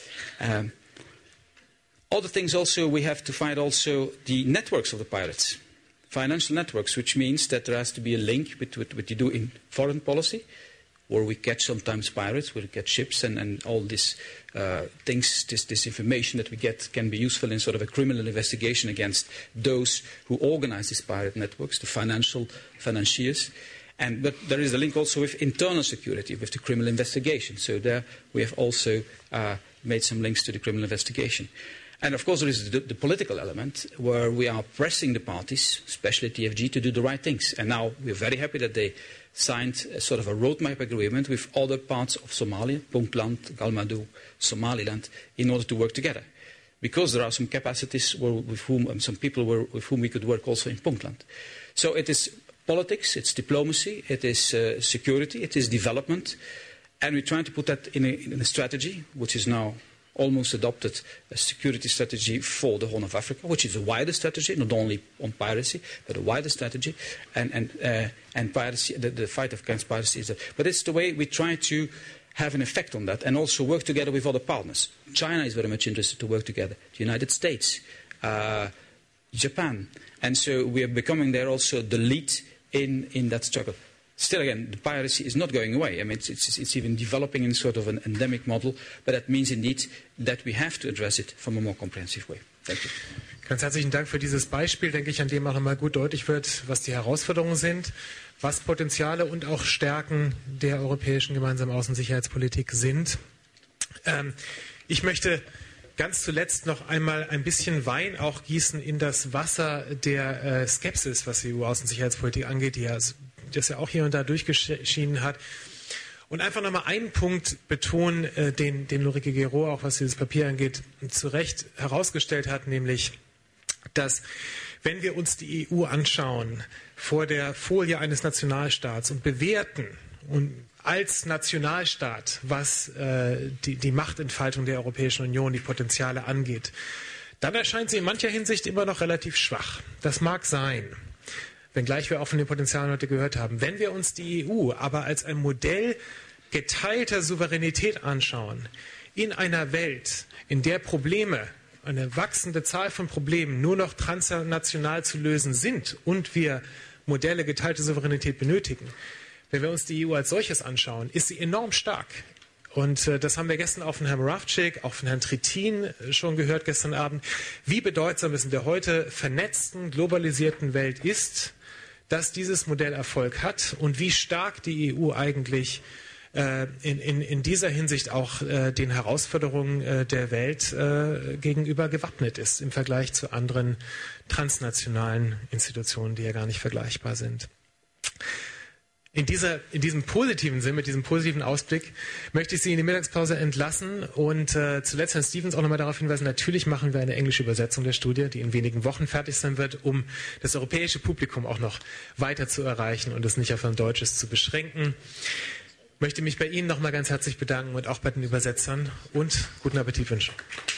Um, other things also, we have to fight also the networks of the pirates. Financial networks, which means that there has to be a link between what you do in foreign policy, where we catch sometimes pirates, we catch ships, and, and all these uh, things, this, this information that we get can be useful in sort of a criminal investigation against those who organize these pirate networks, the financial financiers. And, but there is a link also with internal security, with the criminal investigation. So there we have also uh, made some links to the criminal investigation. And of course, there is the, the political element where we are pressing the parties, especially T F G, to do the right things. And now we're very happy that they signed a sort of a roadmap agreement with other parts of Somalia, Puntland, Galmudug, Somaliland, in order to work together. Because there are some capacities where, with whom, um, some people were, with whom we could work also in Puntland. So it is politics, it's diplomacy, it is uh, security, it is development. And we're trying to put that in a, in a strategy, which is now almost adopted a security strategy for the Horn of Africa, which is a wider strategy, not only on piracy, but a wider strategy. And, and, uh, and piracy, the, the fight against piracy is that. But it's the way we try to have an effect on that and also work together with other partners. China is very much interested to work together. The United States, uh, Japan. And so we are becoming there also the lead in, in that struggle. Still, again, the piracy is not going away. I mean, it's, it's, it's even developing in sort of an endemic model, but that means indeed that we have to address it from a more comprehensive way. Thank you. Ganz herzlichen Dank für dieses Beispiel, denke ich, an dem auch nochmal gut deutlich wird, was die Herausforderungen sind, was Potenziale und auch Stärken der europäischen gemeinsamen Außen- und Sicherheitspolitik sind. Ähm, ich möchte ganz zuletzt noch einmal ein bisschen Wein auch gießen in das Wasser der äh, Skepsis, was die E U-Außen- und Sicherheitspolitik angeht, die ja das ja auch hier und da durchgeschienen hat. Und einfach nochmal einen Punkt betonen, äh, den, den Ulrike Guérot, auch was dieses Papier angeht, zu Recht herausgestellt hat, nämlich, dass wenn wir uns die E U anschauen vor der Folie eines Nationalstaats und bewerten und als Nationalstaat, was äh, die, die Machtentfaltung der Europäischen Union, die Potenziale angeht, dann erscheint sie in mancher Hinsicht immer noch relativ schwach. Das mag sein. Wenngleich wir auch von den Potenzialen heute gehört haben. Wenn wir uns die E U aber als ein Modell geteilter Souveränität anschauen, in einer Welt, in der Probleme, eine wachsende Zahl von Problemen nur noch transnational zu lösen sind und wir Modelle geteilter Souveränität benötigen, wenn wir uns die E U als solches anschauen, ist sie enorm stark. Und äh, das haben wir gestern auch von Herrn Moravcik, auch von Herrn Trittin äh, schon gehört gestern Abend, wie bedeutsam es in der heute vernetzten, globalisierten Welt ist, dass dieses Modell Erfolg hat und wie stark die E U eigentlich äh, in, in, in dieser Hinsicht auch äh, den Herausforderungen äh, der Welt äh, gegenüber gewappnet ist im Vergleich zu anderen transnationalen Institutionen, die ja gar nicht vergleichbar sind. In, dieser, in diesem positiven Sinn, mit diesem positiven Ausblick, möchte ich Sie in die Mittagspause entlassen und äh, zuletzt Herrn Stevens auch nochmal darauf hinweisen, natürlich machen wir eine englische Übersetzung der Studie, die in wenigen Wochen fertig sein wird, um das europäische Publikum auch noch weiter zu erreichen und es nicht auf ein Deutsches zu beschränken. Ich möchte mich bei Ihnen nochmal ganz herzlich bedanken und auch bei den Übersetzern und guten Appetit wünschen.